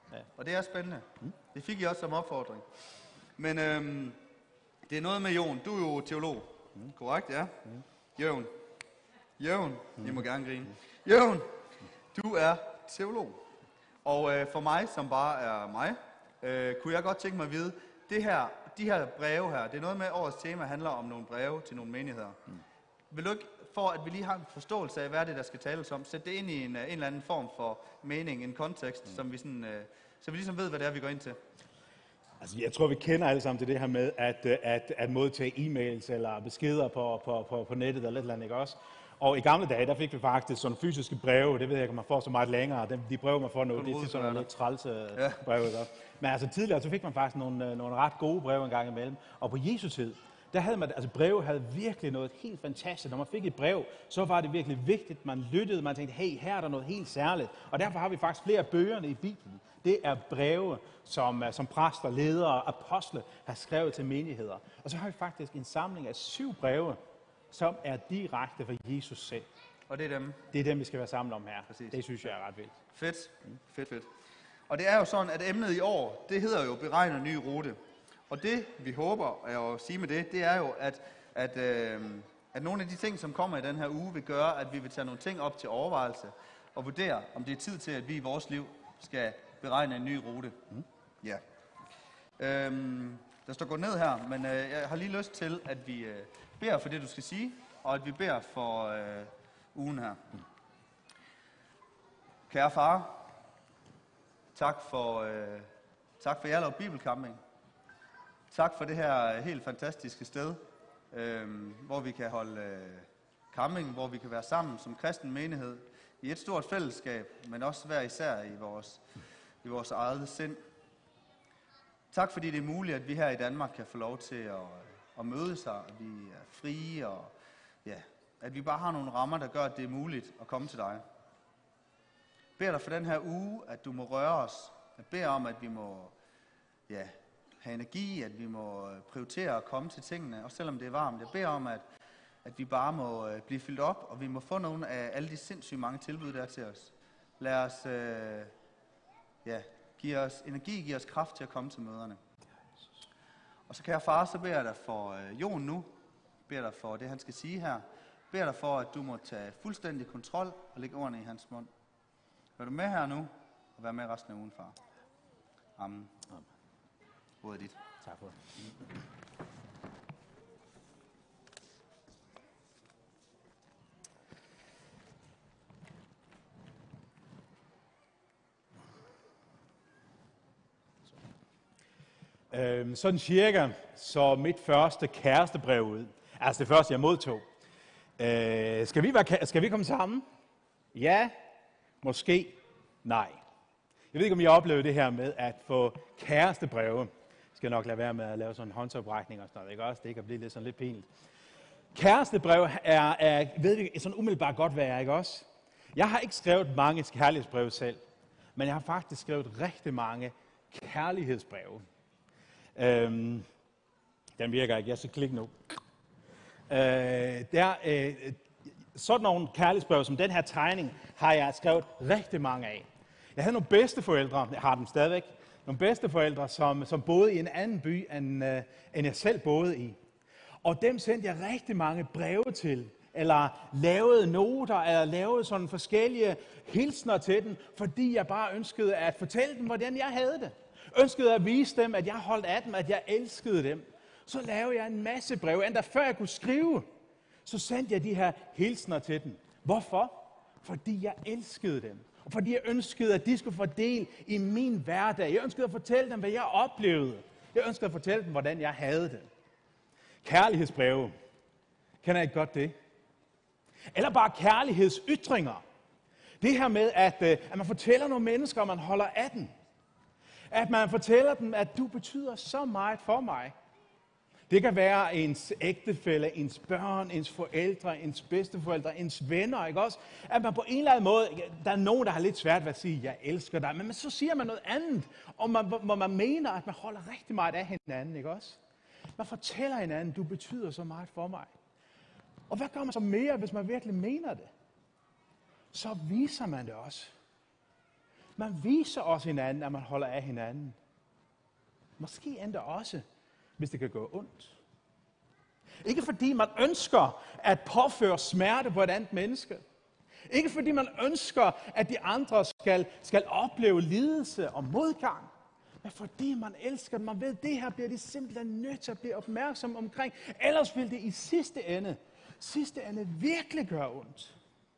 Ja. Og det er spændende. Mm. Det fik I også som opfordring. Men øhm, det er noget med Jon. Du er jo teolog. Mm. Korrekt, ja? Mm. Jon. Jon. Mm. I må gerne grine. Mm. Jon, du er teolog. Og øh, for mig, som bare er mig, øh, kunne jeg godt tænke mig at vide, det her, de her breve her, det er noget med, at årets tema handler om nogle breve til nogle menigheder. Mm. Vil du ikke, for at vi lige har en forståelse af, hvad det der skal tales om, sætte det ind i en, en eller anden form for mening, en kontekst, mm. som vi sådan, øh, så vi ligesom ved, hvad det er, vi går ind til? Altså, jeg tror, vi kender alle sammen til det her med at, at, at modtage e-mails eller beskeder på, på, på, på nettet eller et eller andet, ikke også? Og i gamle dage, der fik vi faktisk sådan fysiske breve, det ved jeg ikke, om man får så meget længere. De, de breve, man får nu, det er sådan nogle lidt trælse ja. breve, ikke også? Men altså tidligere, så fik man faktisk nogle, nogle ret gode breve en gang imellem. Og på Jesu tid, der havde man, altså breve havde virkelig noget helt fantastisk. Når man fik et brev, så var det virkelig vigtigt, man lyttede, man tænkte, hey, her er der noget helt særligt. Og derfor har vi faktisk flere bøgerne i Bibelen. Det er breve, som, som præster, ledere og apostle har skrevet til menigheder. Og så har vi faktisk en samling af syv breve, som er direkte fra Jesus selv. Og det er dem? Det er dem, vi skal være samlet om her. Præcis. Det synes jeg er ret vildt. Fedt. Mm. Fedt, fedt. Og det er jo sådan, at emnet i år, det hedder jo beregn en ny rute. Og det, vi håber at sige med det, det er jo, at, at, øh, at nogle af de ting, som kommer i den her uge, vil gøre, at vi vil tage nogle ting op til overvejelse og vurdere, om det er tid til, at vi i vores liv skal beregne en ny rute. Mm. Ja. Øhm, der står gå ned her, men øh, jeg har lige lyst til, at vi øh, beder for det, du skal sige, og at vi beder for øh, ugen her. Mm. Kære far, tak for, øh, tak for jer lavet bibelcamping. Tak for det her helt fantastiske sted, øh, hvor vi kan holde øh, camping, hvor vi kan være sammen som kristen menighed i et stort fællesskab, men også hver især i vores, i vores eget sind. Tak fordi det er muligt, at vi her i Danmark kan få lov til at, at mødes her, at vi er frie, og ja, at vi bare har nogle rammer, der gør, at det er muligt at komme til dig. Jeg beder dig for den her uge, at du må røre os. Jeg beder om, at vi må ja, have energi, at vi må prioritere at komme til tingene, også selvom det er varmt. Jeg beder om, at, at vi bare må blive fyldt op, og vi må få nogle af alle de sindssygt mange tilbud, der er til os. Lad os, øh, ja, give os energi, give os kraft til at komme til møderne. Og så kære far, så beder jeg dig for øh, Jon nu, beder dig for det, han skal sige her. Beder dig for, at du må tage fuldstændig kontrol og lægge ordene i hans mund. Vær du med her nu, og vær med resten af ugen, far. Amen. Amen. Ordet dit. Tak for det. Øhm, sådan cirka så mit første kærestebrev ud. Altså det første, jeg modtog. Øh, skal, vi være, skal vi komme sammen? Ja. Måske. Nej. Jeg ved ikke, om I har oplevet det her med at få kærestebreve. Jeg skal nok lade være med at lave sådan en håndsoprækning og sådan noget, ikke også? Det kan blive lidt sådan lidt pinligt. Kærestebrev er, er ved vi, sådan umiddelbart godt være, ikke også? Jeg har ikke skrevet mange kærlighedsbreve selv, men jeg har faktisk skrevet rigtig mange kærlighedsbreve. Øhm, den virker ikke, jeg skal klikke nu. Øh, der, øh, sådan nogle kærlighedsbreve som den her tegning har jeg skrevet rigtig mange af. Jeg havde nogle bedsteforældre, jeg har dem stadigvæk, nogle bedsteforældre, som, som boede i en anden by, end, øh, end jeg selv boede i. Og dem sendte jeg rigtig mange breve til, eller lavede noter, eller lavede sådan forskellige hilsner til dem, fordi jeg bare ønskede at fortælle dem, hvordan jeg havde det. Ønskede at vise dem, at jeg holdt af dem, at jeg elskede dem. Så lavede jeg en masse breve, endda før jeg kunne skrive. Så sendte jeg de her hilsner til dem. Hvorfor? Fordi jeg elskede dem. Og fordi jeg ønskede, at de skulle få del i min hverdag. Jeg ønskede at fortælle dem, hvad jeg oplevede. Jeg ønskede at fortælle dem, hvordan jeg havde det. Kærlighedsbreve. Kender I ikke godt det? Eller bare kærlighedsytringer. Det her med, at, at man fortæller nogle mennesker, og man holder af dem. At man fortæller dem, at du betyder så meget for mig. Det kan være ens ægtefælle, ens børn, ens forældre, ens bedsteforældre, ens venner, ikke også? At man på en eller anden måde, der er nogen, der har lidt svært ved at sige, jeg elsker dig, men så siger man noget andet, og man, hvor man mener, at man holder rigtig meget af hinanden, ikke også? Man fortæller hinanden, du betyder så meget for mig. Og hvad gør man så mere, hvis man virkelig mener det? Så viser man det også. Man viser også hinanden, at man holder af hinanden. Måske endda også, hvis det kan gå ondt. Ikke fordi man ønsker at påføre smerte på et andet menneske. Ikke fordi man ønsker, at de andre skal, skal opleve lidelse og modgang. Men fordi man elsker dem. Man ved, at det her bliver de simpelthen nødt til at blive opmærksom omkring. Ellers vil det i sidste ende, sidste ende virkelig gøre ondt.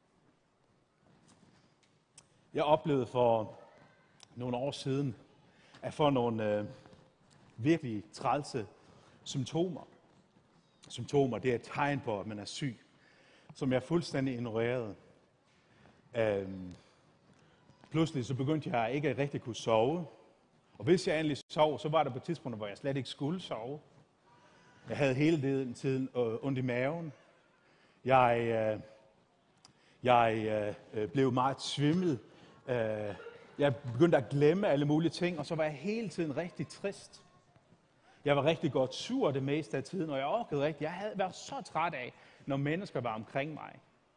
Jeg oplevede for nogle år siden at få nogle øh, virkelig trælse symptomer. Symptomer, det er et tegn på, at man er syg, som jeg fuldstændig ignorerede. Øhm, pludselig så begyndte jeg ikke at rigtig kunne sove. Og hvis jeg endelig sov, så var der på et tidspunkt, hvor jeg slet ikke skulle sove. Jeg havde hele tiden øh, ondt i maven. Jeg, øh, jeg øh, blev meget svimmel. Øh, jeg begyndte at glemme alle mulige ting, og så var jeg hele tiden rigtig trist. Jeg var rigtig godt sur det meste af tiden, og jeg orkede rigtig. Jeg havde været så træt af, når mennesker var omkring mig.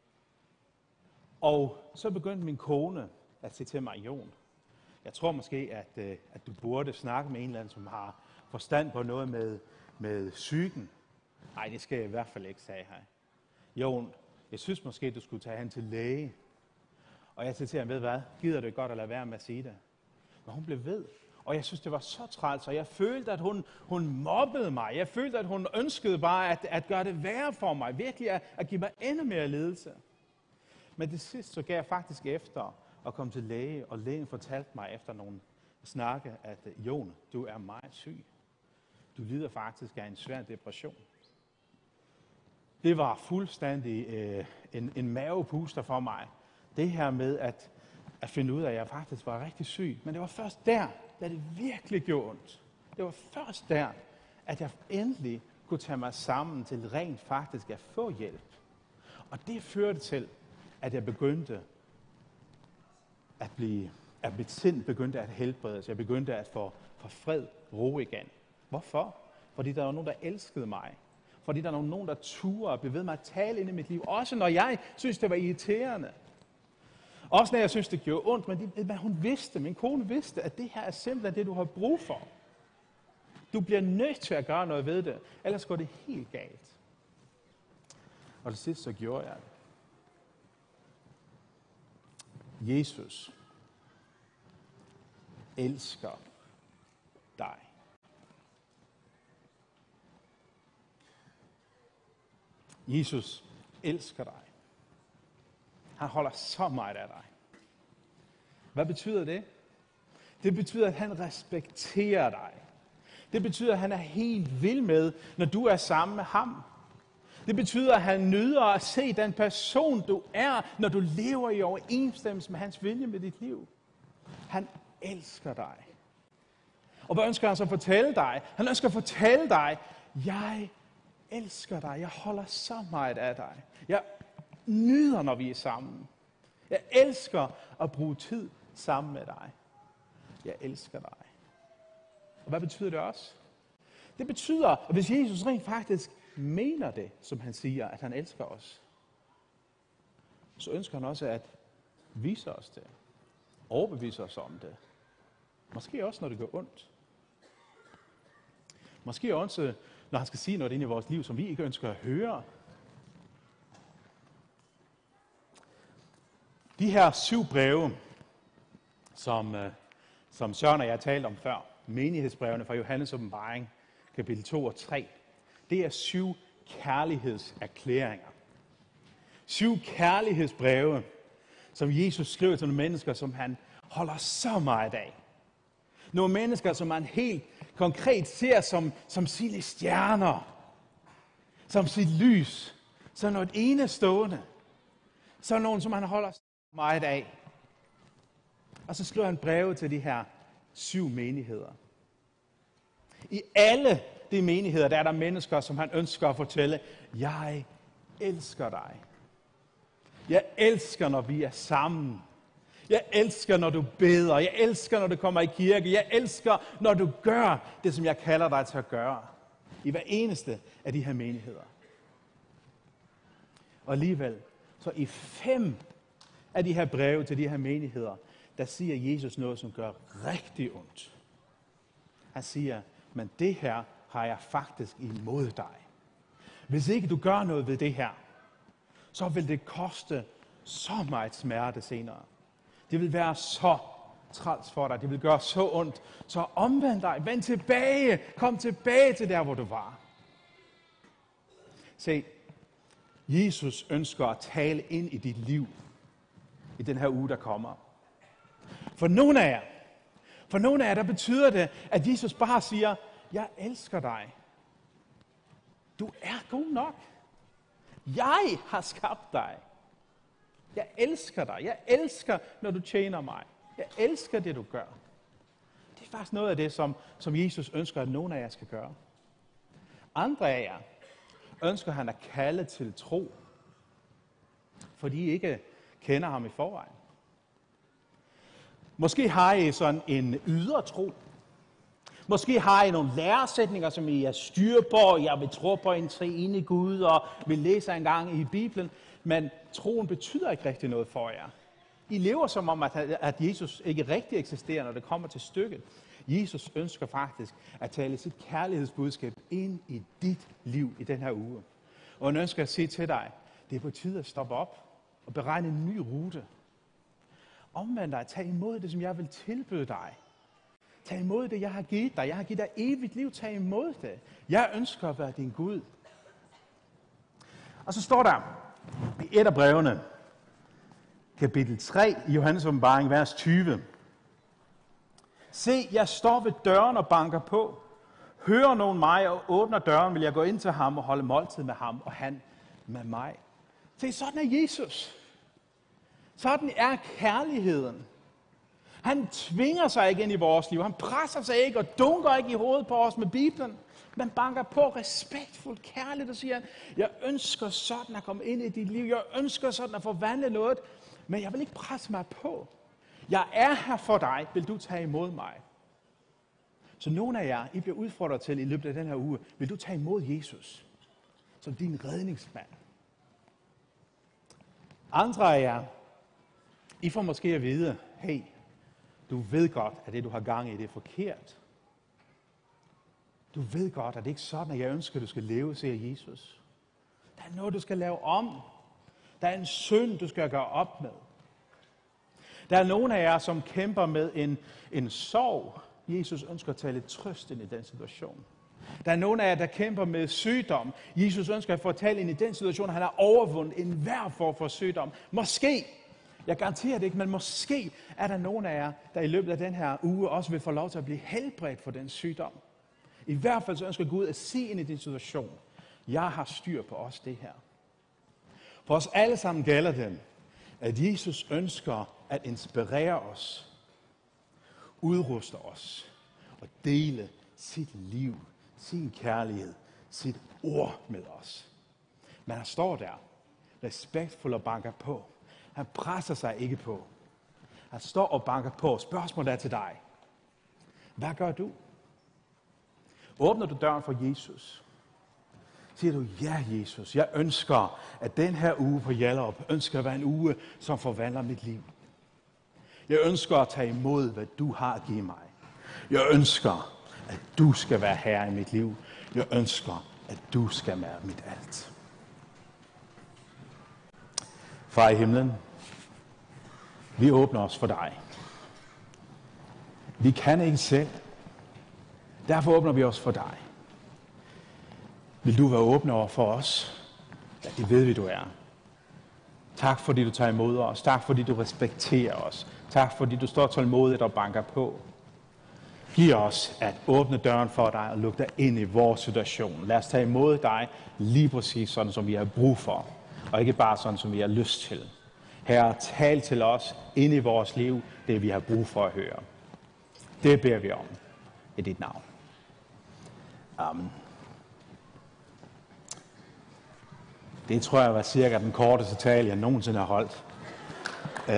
Og så begyndte min kone at sige til mig, Jon, jeg tror måske, at, at du burde snakke med en eller anden, som har forstand på noget med, med psyken. Nej, det skal jeg i hvert fald ikke, sagde jeg. Jon, jeg synes måske, du skulle tage hen til læge. Og jeg sagde til ham, ved hvad, gider det godt at lade være med at sige det? Men hun blev ved. Og jeg synes, det var så træls, og jeg følte, at hun, hun mobbede mig. Jeg følte, at hun ønskede bare at, at gøre det værre for mig. Virkelig at, at give mig endnu mere lidelse. Men til sidst så gav jeg faktisk efter at komme til læge, og lægen fortalte mig efter nogle snakke, at Jon, du er meget syg. Du lider faktisk af en svær depression. Det var fuldstændig øh, en, en mavepuster for mig. Det her med at, at finde ud af, at jeg faktisk var rigtig syg. Men det var først der, da det virkelig gjorde ondt. Det var først der, at jeg endelig kunne tage mig sammen til rent faktisk at få hjælp. Og det førte til, at jeg begyndte at blive, at mit sind begyndte at helbredes. Jeg begyndte at få, få fred, ro igen. Hvorfor? Fordi der var nogen, der elskede mig. Fordi der var nogen, der turde og blev ved med at tale ind i mit liv. Også når jeg synes, det var irriterende. Også når jeg synes, det gjorde ondt. Men, de, men hun vidste, min kone vidste, at det her er simpelthen det, du har brug for. Du bliver nødt til at gøre noget ved det. Ellers går det helt galt. Og til sidst så gjorde jeg det. Jesus elsker dig. Jesus elsker dig. Han holder så meget af dig. Hvad betyder det? Det betyder, at han respekterer dig. Det betyder, at han er helt vild med, når du er sammen med ham. Det betyder, at han nyder at se den person, du er, når du lever i overensstemmelse med hans vilje med dit liv. Han elsker dig. Og hvad ønsker han så at fortælle dig? Han ønsker at fortælle dig, jeg elsker dig. Jeg holder så meget af dig. Jeg nyder, når vi er sammen. Jeg elsker at bruge tid sammen med dig. Jeg elsker dig. Og hvad betyder det også? Det betyder, at hvis Jesus rent faktisk mener det, som han siger, at han elsker os, så ønsker han også at vise os det. Overbevise os om det. Måske også, når det gør ondt. Måske også, når han skal sige noget ind i vores liv, som vi ikke ønsker at høre. De her syv breve, som, som Søren og jeg talte om før, menighedsbrevene fra Johannes åbenbaring, kapitel to og tre, det er syv kærlighedserklæringer. Syv kærlighedsbreve, som Jesus skriver til nogle mennesker, som han holder så meget af. Nogle mennesker, som han helt konkret ser som, som sine stjerner, som sit lys, som noget enestående, som nogen, som han holder så meget af. Og så skriver han breve til de her syv menigheder. I alle de menigheder, der er der mennesker, som han ønsker at fortælle, jeg elsker dig. Jeg elsker, når vi er sammen. Jeg elsker, når du beder. Jeg elsker, når du kommer i kirke. Jeg elsker, når du gør det, som jeg kalder dig til at gøre. I hver eneste af de her menigheder. Og alligevel, så i fem af de her breve til de her menigheder, der siger Jesus noget, som gør rigtig ondt. Han siger, men det her har jeg faktisk imod dig. Hvis ikke du gør noget ved det her, så vil det koste så meget smerte senere. Det vil være så træls for dig. Det vil gøre så ondt. Så omvend dig. Vend tilbage. Kom tilbage til der, hvor du var. Se, Jesus ønsker at tale ind i dit liv i den her uge, der kommer. For nogle af jer, for nogle af jer, der betyder det, at Jesus bare siger, jeg elsker dig. Du er god nok. Jeg har skabt dig. Jeg elsker dig. Jeg elsker, når du tjener mig. Jeg elsker det, du gør. Det er faktisk noget af det, som, som Jesus ønsker, at nogle af jer skal gøre. Andre af jer ønsker han at kalde til tro, fordi I ikke kender ham i forvejen. Måske har I sådan en ydre tro. Måske har I nogle læresætninger, som I er styr på. Jeg vil tro på en treenig Gud, og vil læse en gang i Bibelen. Men troen betyder ikke rigtig noget for jer. I lever som om, at, at Jesus ikke rigtig eksisterer, når det kommer til stykket. Jesus ønsker faktisk at tale sit kærlighedsbudskab ind i dit liv i den her uge. Og han ønsker at sige til dig, det er på tide at stoppe op og beregne en ny rute. Omvend dig, tag imod det, som jeg vil tilbyde dig. Tag imod det, jeg har givet dig. Jeg har givet dig evigt liv. Tag imod det. Jeg ønsker at være din Gud. Og så står der i et af brevene, kapitel tre i Johannes åbenbaring, vers tyve. Se, jeg står ved døren og banker på. Hører nogen mig og åbner døren, vil jeg gå ind til ham og holde måltid med ham, og han med mig. Se, sådan er Jesus. Sådan er kærligheden. Han tvinger sig ikke ind i vores liv. Han presser sig ikke og dunker ikke i hovedet på os med Bibelen. Man banker på respektfuldt, kærligt og siger, jeg ønsker sådan at komme ind i dit liv. Jeg ønsker sådan at forvandle noget, men jeg vil ikke presse mig på. Jeg er her for dig. Vil du tage imod mig? Så nogle af jer, I bliver udfordret til i løbet af den her uge, vil du tage imod Jesus som din redningsmand? Andre af jer, I får måske at vide, hey, du ved godt, at det du har gang i, det er forkert. Du ved godt, at det ikke er sådan, at jeg ønsker, at du skal leve, siger Jesus. Der er noget, du skal lave om. Der er en synd, du skal gøre op med. Der er nogle af jer, som kæmper med en, en sorg. Jesus ønsker at tage lidt trøst ind i den situation. Der er nogle af jer, der kæmper med sygdom. Jesus ønsker at fortælle ind i den situation, at han har overvundet enhver form for sygdom. Måske, jeg garanterer det ikke, men måske er der nogle af jer, der i løbet af den her uge også vil få lov til at blive helbredt for den sygdom. I hvert fald så ønsker Gud at se ind i din situation. Jeg har styr på os det her. For os alle sammen gælder det, at Jesus ønsker at inspirere os, udruste os og dele sit liv, sin kærlighed, sit ord med os. Men han står der, respektfuld og banker på. Han presser sig ikke på. Han står og banker på. Spørgsmålet er til dig. Hvad gør du? Åbner du døren for Jesus? Siger du, ja Jesus, jeg ønsker, at den her uge på Hjallerup ønsker at være en uge, som forvandler mit liv. Jeg ønsker at tage imod, hvad du har at give mig. Jeg ønsker, at du skal være herre i mit liv. Jeg ønsker, at du skal være mit alt. Far i himlen, vi åbner os for dig. Vi kan ikke selv. Derfor åbner vi os for dig. Vil du være åbne over for os? Ja, det ved vi, du er. Tak, fordi du tager imod os. Tak, fordi du respekterer os. Tak, fordi du står tålmodigt og banker på. Giv os at åbne døren for dig og lukke dig ind i vores situation. Lad os tage imod dig lige præcis sådan, som vi har brug for. Og ikke bare sådan, som vi har lyst til. Herre, tal til os ind i vores liv, det vi har brug for at høre. Det beder vi om i dit navn. Amen. Det tror jeg var cirka den korteste tale, jeg nogensinde har holdt. Øh,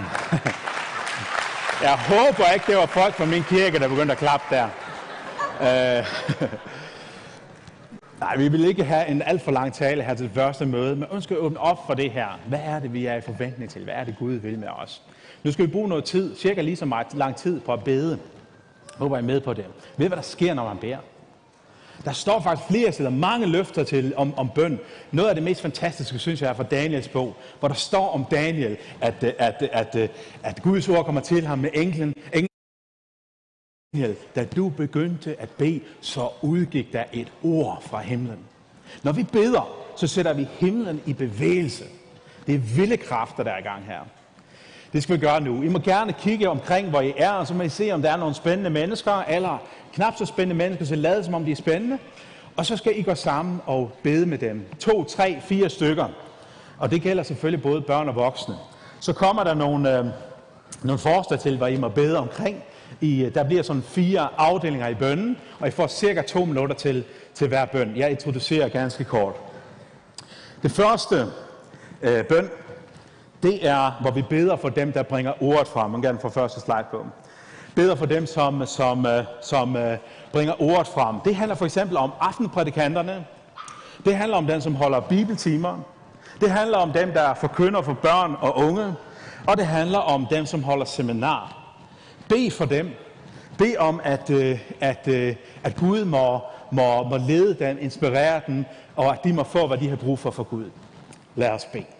jeg håber ikke, det var folk fra min kirke, der begyndte at klappe der. Øh, Nej, vi vil ikke have en alt for lang tale her til det første møde, men ønsker at åbne op for det her. Hvad er det, vi er i forventning til? Hvad er det, Gud vil med os? Nu skal vi bruge noget tid, cirka lige så meget lang tid, på at bede. Håber I er med på det. Ved I, hvad der sker, når man beder? Der står faktisk flere steder, mange løfter til om, om bøn. Noget af det mest fantastiske, synes jeg, er fra Daniels bog, hvor der står om Daniel, at, at, at, at, at Guds ord kommer til ham med englen. Daniel, da du begyndte at bede, så udgik der et ord fra himlen. Når vi beder, så sætter vi himlen i bevægelse. Det er vilde kræfter, der er i gang her. Det skal vi gøre nu. I må gerne kigge omkring, hvor I er, og så må I se, om der er nogle spændende mennesker, eller knap så spændende mennesker, så lad som om de er spændende. Og så skal I gå sammen og bede med dem. To, tre, fire stykker. Og det gælder selvfølgelig både børn og voksne. Så kommer der nogle, øh, nogle forslag til, hvad I må bede omkring. I, der bliver sådan fire afdelinger i bønnen, og I får cirka to minutter til, til hver bøn. Jeg introducerer ganske kort. Det første øh, bøn, det er, hvor vi beder for dem, der bringer ordet frem. Man kan gerne få første slide på. Beder for dem, som, som, som bringer ordet frem. Det handler for eksempel om aftenprædikanterne. Det handler om dem, som holder bibeltimer. Det handler om dem, der forkynder for børn og unge. Og det handler om dem, som holder seminar. Bed for dem. Bed om, at, at, at Gud må, må, må lede dem, inspirere dem, og at de må få, hvad de har brug for for Gud. Lad os bede.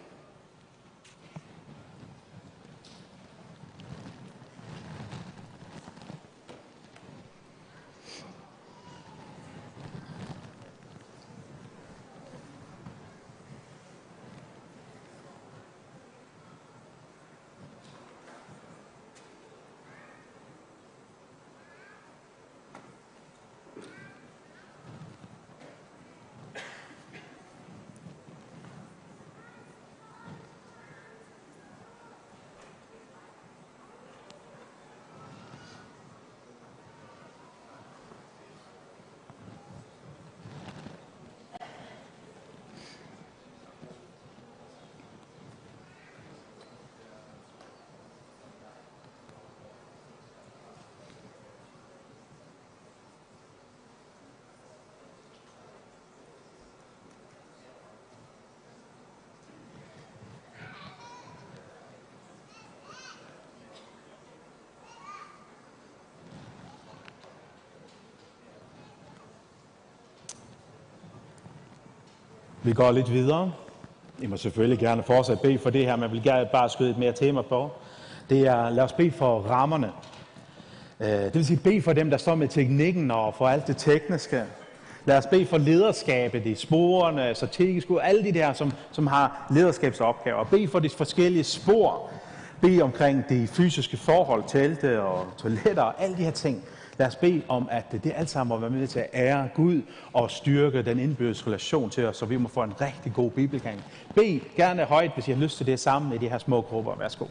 Vi går lidt videre. I må selvfølgelig gerne fortsat bede for det her, men vil gerne bare skyde et mere tema på. Det er, lad os bede for rammerne. Det vil sige, bede for dem, der står med teknikken og for alt det tekniske. Lad os bede for lederskabet, de sporene, strategiske, alle de der, som, som har lederskabsopgaver. Bede for de forskellige spor. Bede omkring de fysiske forhold, telte og toiletter og alle de her ting. Lad os bede om, at det alt sammen må være med til at ære Gud og styrke den indbyrdes relation til os, så vi må få en rigtig god bibelkring. Bed gerne højt, hvis I har lyst til det sammen i de her små grupper. Værsgo.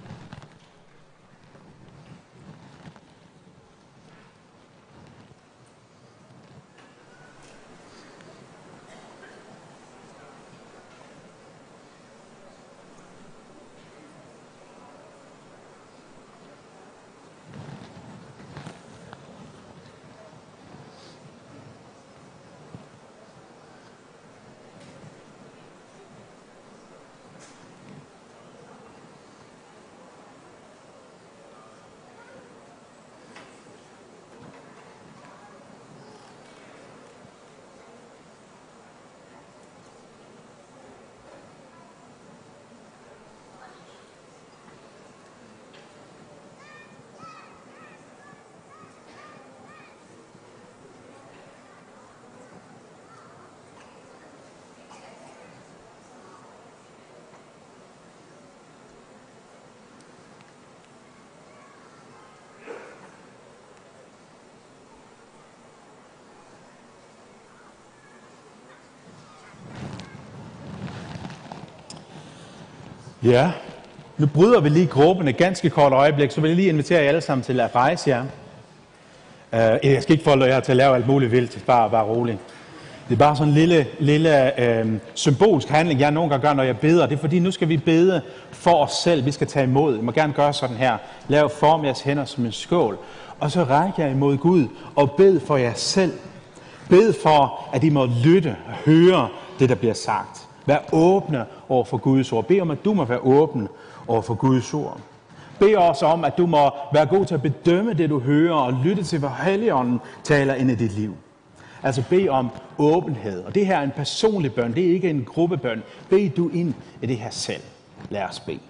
Ja, nu bryder vi lige gruppen et ganske kort øjeblik, så vil jeg lige invitere jer alle sammen til at rejse jer. Uh, jeg skal ikke få jer til at lave alt muligt vildt, bare, bare roligt. Det er bare sådan en lille, lille øh, symbolsk handling, jeg nogle gange gør, når jeg beder. Det er fordi, nu skal vi bede for os selv. Vi skal tage imod. I må gerne gøre sådan her. Lav form jeres hænder som en skål. Og så rækker jeg imod Gud og bed for jer selv. Bed for, at de må lytte og høre det, der bliver sagt. Vær åbne over for Guds ord. Bed om, at du må være åben over for Guds ord. Bed også om, at du må være god til at bedømme det, du hører, og lytte til, hvad Helligånden taler ind i dit liv. Altså bed om åbenhed. Og det her er en personlig bøn, det er ikke en gruppebøn. Bed du ind i det her selv. Lad os bede.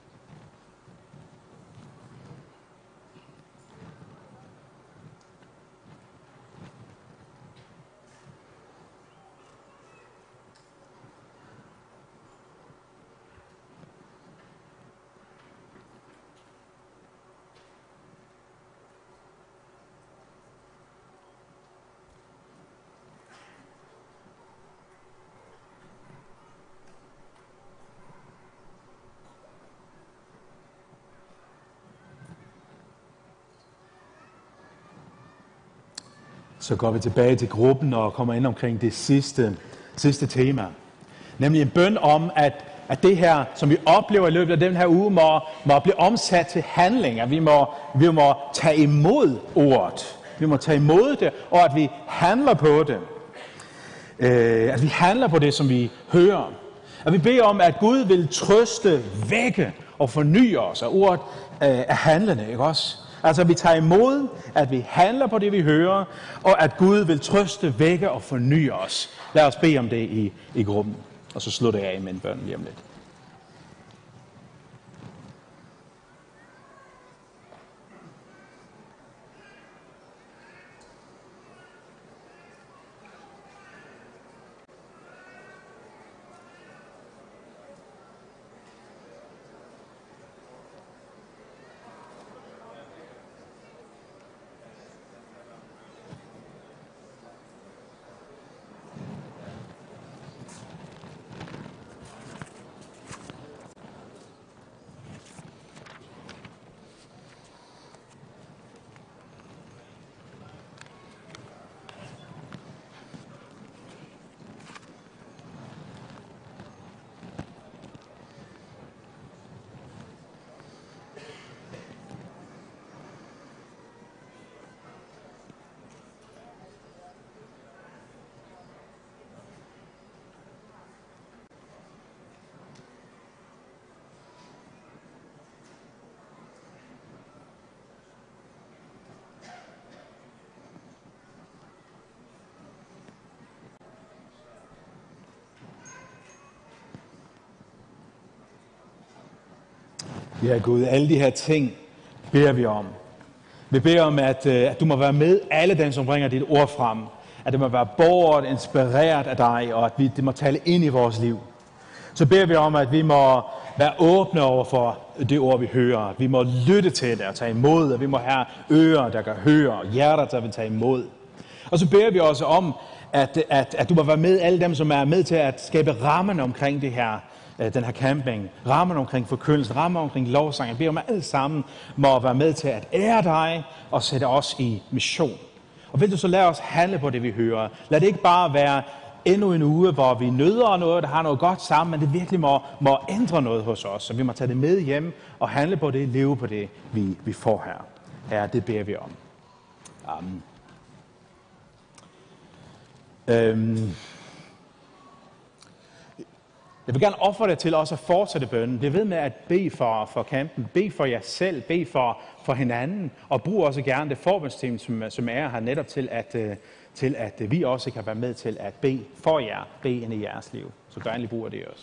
Så går vi tilbage til gruppen og kommer ind omkring det sidste, sidste tema. Nemlig en bøn om, at, at det her, som vi oplever i løbet af den her uge, må, må blive omsat til handling. At vi må, vi må tage imod ordet. Vi må tage imod det, og at vi handler på det. Øh, at vi handler på det, som vi hører. At vi beder om, at Gud vil trøste, vække og forny os. Og ordet øh, er handlende, ikke også? Altså, at vi tager imod, at vi handler på det, vi hører, og at Gud vil trøste, vække og forny os. Lad os bede om det i, i gruppen. Og så slutter jeg af med en bøn lige om lidt. Ja, Gud, alle de her ting beder vi om. Vi beder om, at, at du må være med alle dem, som bringer dit ord frem. At det må være båret, inspireret af dig, og at vi, det må tale ind i vores liv. Så beder vi om, at vi må være åbne over for det ord, vi hører. At vi må lytte til det og tage imod, og vi må have ører, der kan høre, og hjerter, der vil tage imod. Og så beder vi også om, at, at, at du må være med alle dem, som er med til at skabe rammen omkring det her, den her camping, rammen omkring forkyndelsen, rammen omkring lovsang. Jeg beder om, at alle sammen må være med til at ære dig og sætte os i mission. Og vil du så lade os handle på det, vi hører? Lad det ikke bare være endnu en uge, hvor vi nyder noget, der har noget godt sammen, men det virkelig må, må ændre noget hos os. Så vi må tage det med hjem og handle på det, leve på det, vi, vi får her. Herre, det beder vi om. Amen. Øhm. Jeg vil gerne ofre dig til også at fortsætte bønnen. Bliv ved med at bede for, for kampen. Bed for jer selv. Bed for, for hinanden. Og brug også gerne det forbundsteam, som, som er her netop til at, til, at vi også kan være med til at bede for jer. Bede ind i jeres liv. Så gør endelig brug af det også.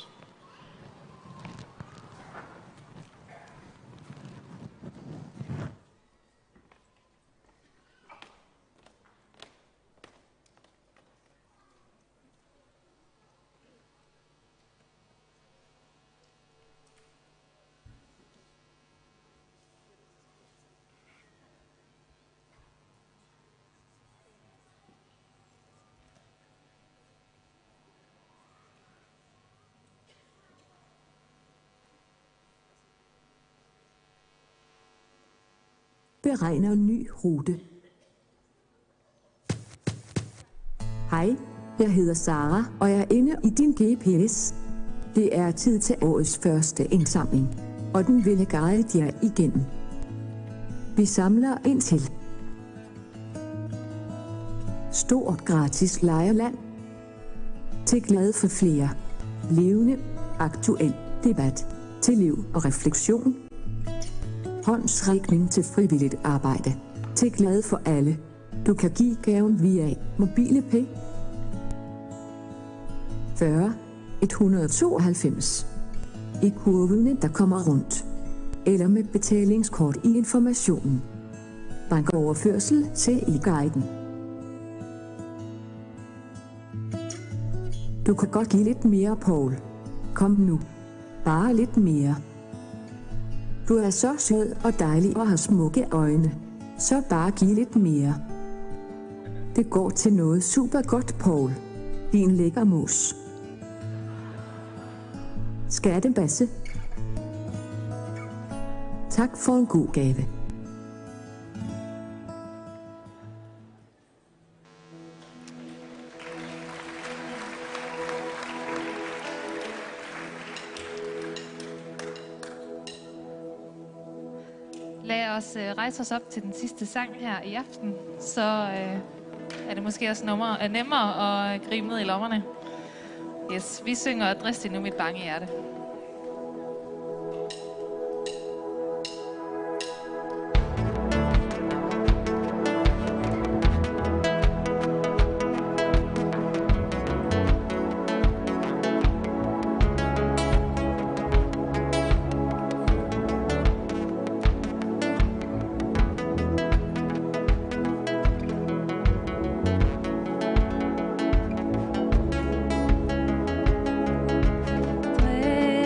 Beregner en ny rute. Hej, jeg hedder Sara, og jeg er inde i din G P S. Det er tid til årets første indsamling, og den vil guide jer igennem. Vi samler ind til stort gratis lejerland. Til glæde for flere. Levende, aktuel debat, til liv og refleksion. Håndsrækning til frivilligt arbejde. Til glæde for alle. Du kan give gaven via MobilePay. fyrre et hundrede og tooghalvfems. I kurvene, der kommer rundt. Eller med betalingskort i informationen. Bankoverførsel til i guiden. Du kan godt give lidt mere, Paul. Kom nu. Bare lidt mere. Du er så sød og dejlig og har smukke øjne. Så bare giv lidt mere. Det går til noget super godt, Paul. Din lækker mus. Skattebasse. Tak for en god gave. Lad os øh, rejse os op til den sidste sang her i aften, så øh, er det måske også nummer, øh, nemmere at gribe ned i lommerne. Yes, vi synger Dristig nu mit bange hjerte. Dristig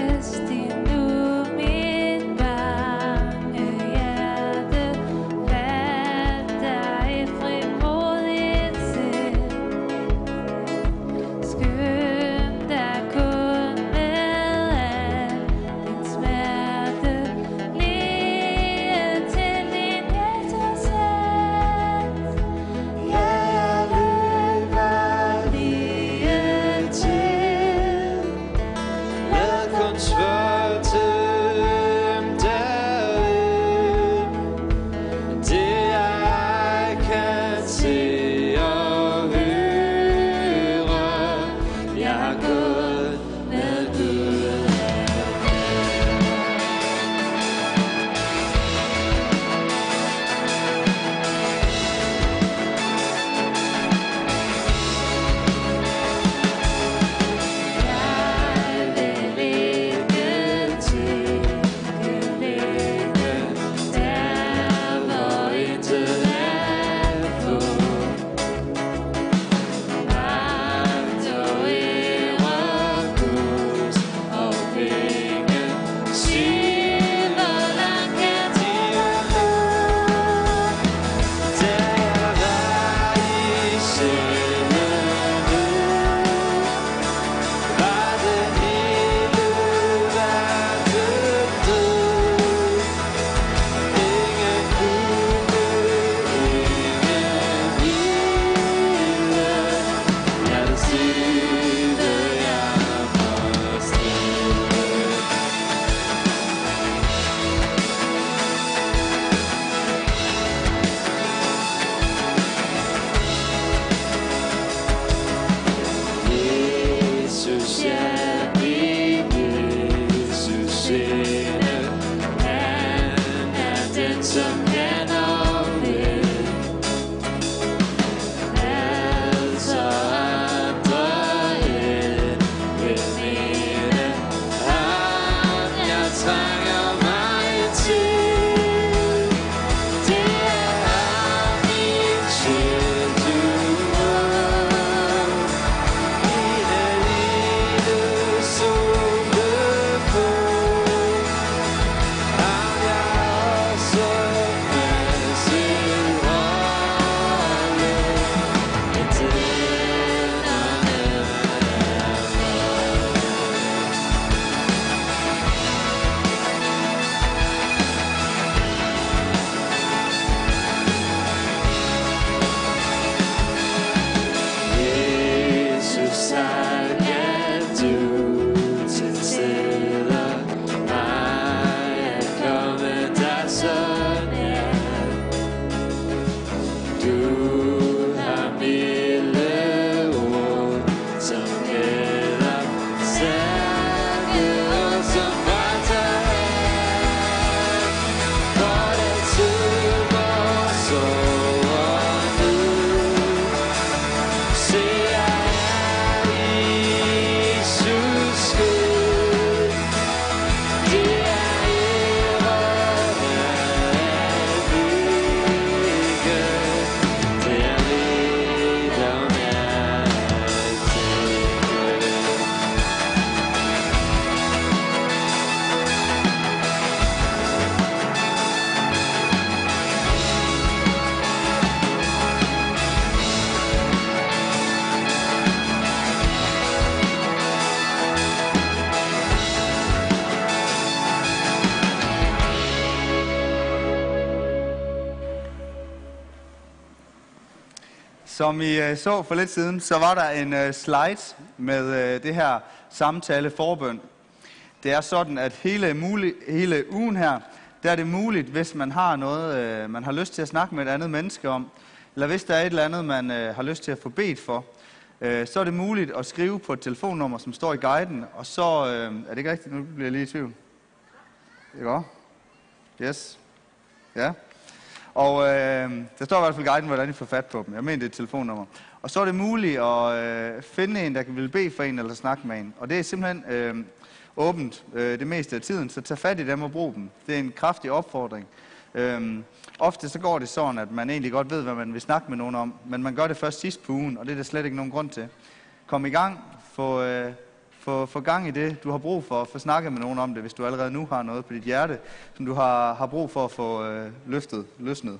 Som I uh, så for lidt siden, så var der en uh, slide med uh, det her samtale forbøn. Det er sådan, at hele, mulig, hele ugen her, der er det muligt, hvis man har noget, uh, man har lyst til at snakke med et andet menneske om, eller hvis der er et eller andet, man uh, har lyst til at få bedt for, uh, så er det muligt at skrive på et telefonnummer, som står i guiden, og så, uh, er det ikke rigtigt? Nu bliver jeg lige i tvivl. Det går? Yes. Ja. Og øh, der står i hvert fald i guiden, hvordan I får fat på dem. Jeg mener, det er et telefonnummer. Og så er det muligt at øh, finde en, der vil bede for en eller snakke med en. Og det er simpelthen øh, åbent øh, det meste af tiden, så tag fat i dem og brug dem. Det er en kraftig opfordring. Øh, ofte så går det sådan, at man egentlig godt ved, hvad man vil snakke med nogen om, men man gør det først sidst på ugen, og det er der slet ikke nogen grund til. Kom i gang, få, øh, få, få gang i det, du har brug for, få snakket med nogen om det, hvis du allerede nu har noget på dit hjerte, som du har, har brug for at få øh, løftet, løsnet.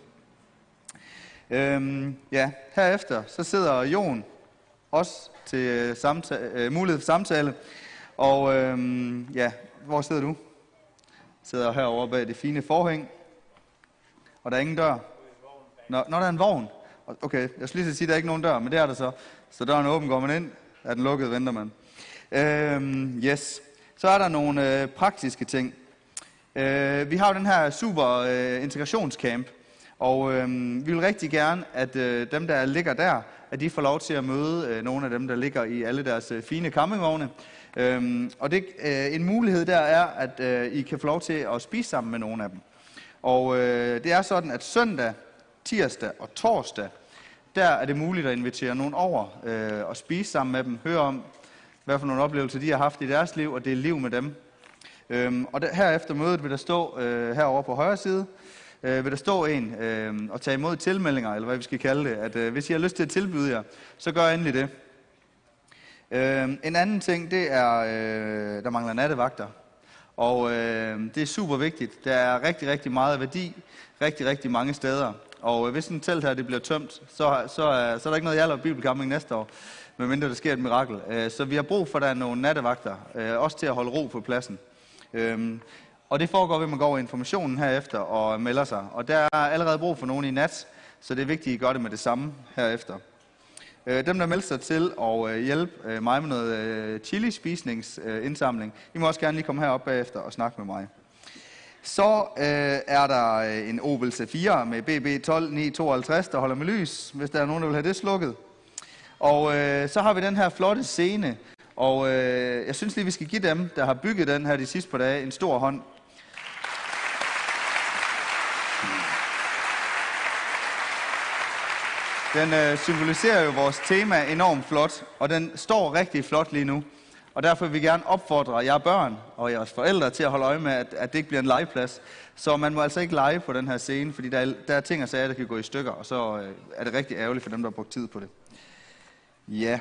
Øhm, ja, herefter så sidder Jon også til samtale, øh, mulighed for samtale, og øhm, ja, hvor sidder du? Sidder herovre bag det fine forhæng, og der er ingen dør. Nå, når der er en vogn. Okay, jeg skulle lige sige, at der er ikke nogen dør, men det er der så. Så døren er åben, går man ind, er den lukket, venter man. Øhm, yes. Så er der nogle øh, praktiske ting. Øh, vi har jo den her super øh, integrationscamp, og øh, vi vil rigtig gerne, at øh, dem, der ligger der, at de får lov til at møde øh, nogle af dem, der ligger i alle deres øh, fine campingvogne. Øh, og det, øh, en mulighed der er, at øh, I kan få lov til at spise sammen med nogle af dem. Og øh, det er sådan, at søndag, tirsdag og torsdag, der er det muligt at invitere nogen over øh, og spise sammen med dem, høre om, hvad for nogle oplevelser de har haft i deres liv, og dele liv med dem. Øhm, og der, her efter mødet vil der stå øh, herovre på højre side, øh, vil der stå en øh, og tage imod tilmeldinger, eller hvad vi skal kalde det, at øh, hvis I har lyst til at tilbyde jer, så gør endelig det. Øh, en anden ting, det er, øh, der mangler nattevagter, og øh, det er super vigtigt. Der er rigtig, rigtig meget værdi, rigtig, rigtig mange steder. Og øh, hvis en telt her det bliver tømt, så, så, så, er, så er der ikke noget hjælp af bibelcamping næste år, medmindre der sker et mirakel. Øh, så vi har brug for, at der er nogle nattevagter, øh, også til at holde ro på pladsen. Øhm, og det foregår ved, at man går over informationen herefter og melder sig. Og der er allerede brug for nogen i nat, så det er vigtigt, at I gør det med det samme herefter. Øh, dem, der melder sig til at øh, hjælpe øh, mig med noget øh, chili-spisningsindsamling, øh, I må også gerne lige komme herop bagefter og snakke med mig. Så øh, er der øh, en Opel C fire med B B tolv ni tooghalvtreds, der holder med lys, hvis der er nogen, der vil have det slukket. Og øh, så har vi den her flotte scene. Og øh, jeg synes lige, vi skal give dem, der har bygget den her de sidste par dage, en stor hånd. Den øh, symboliserer jo vores tema enormt flot, og den står rigtig flot lige nu. Og derfor vil vi gerne opfordre jer børn og jeres forældre til at holde øje med, at, at det ikke bliver en legeplads. Så man må altså ikke lege på den her scene, fordi der er, der er ting og sager, der kan gå i stykker, og så øh, er det rigtig ærgerligt for dem, der har brugt tid på det. Ja.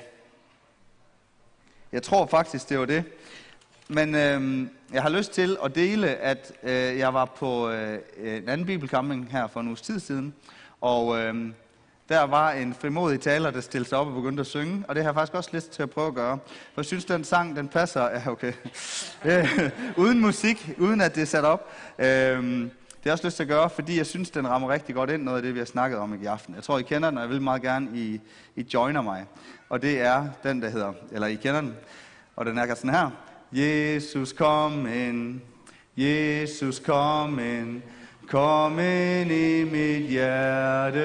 Jeg tror faktisk, det var det. Men øh, jeg har lyst til at dele, at øh, jeg var på øh, en anden bibelcamping her for en uges tid siden. Og øh, der var en frimodig taler, der stillede sig op og begyndte at synge. Og det har jeg faktisk også lyst til at prøve at gøre. For jeg synes, den sang, den passer. Ja, okay. Uden musik, uden at det er sat op. Øh, det har jeg også lyst til at gøre, fordi jeg synes, den rammer rigtig godt ind, noget af det, vi har snakket om i aften. Jeg tror, I kender den, og jeg vil meget gerne, I, I joiner mig. Og det er den, der hedder, eller I kender den, og den er sådan her. Jesus, kom ind, Jesus, kom ind, kom ind i mit hjerte,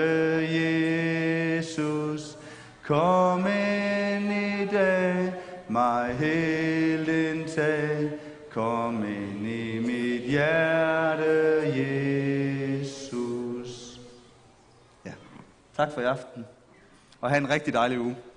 Jesus. Kom ind i dag, mig helt indtag, kom ind i mit hjerte, Jesus. Ja, tak for i aften, og have en rigtig dejlig uge.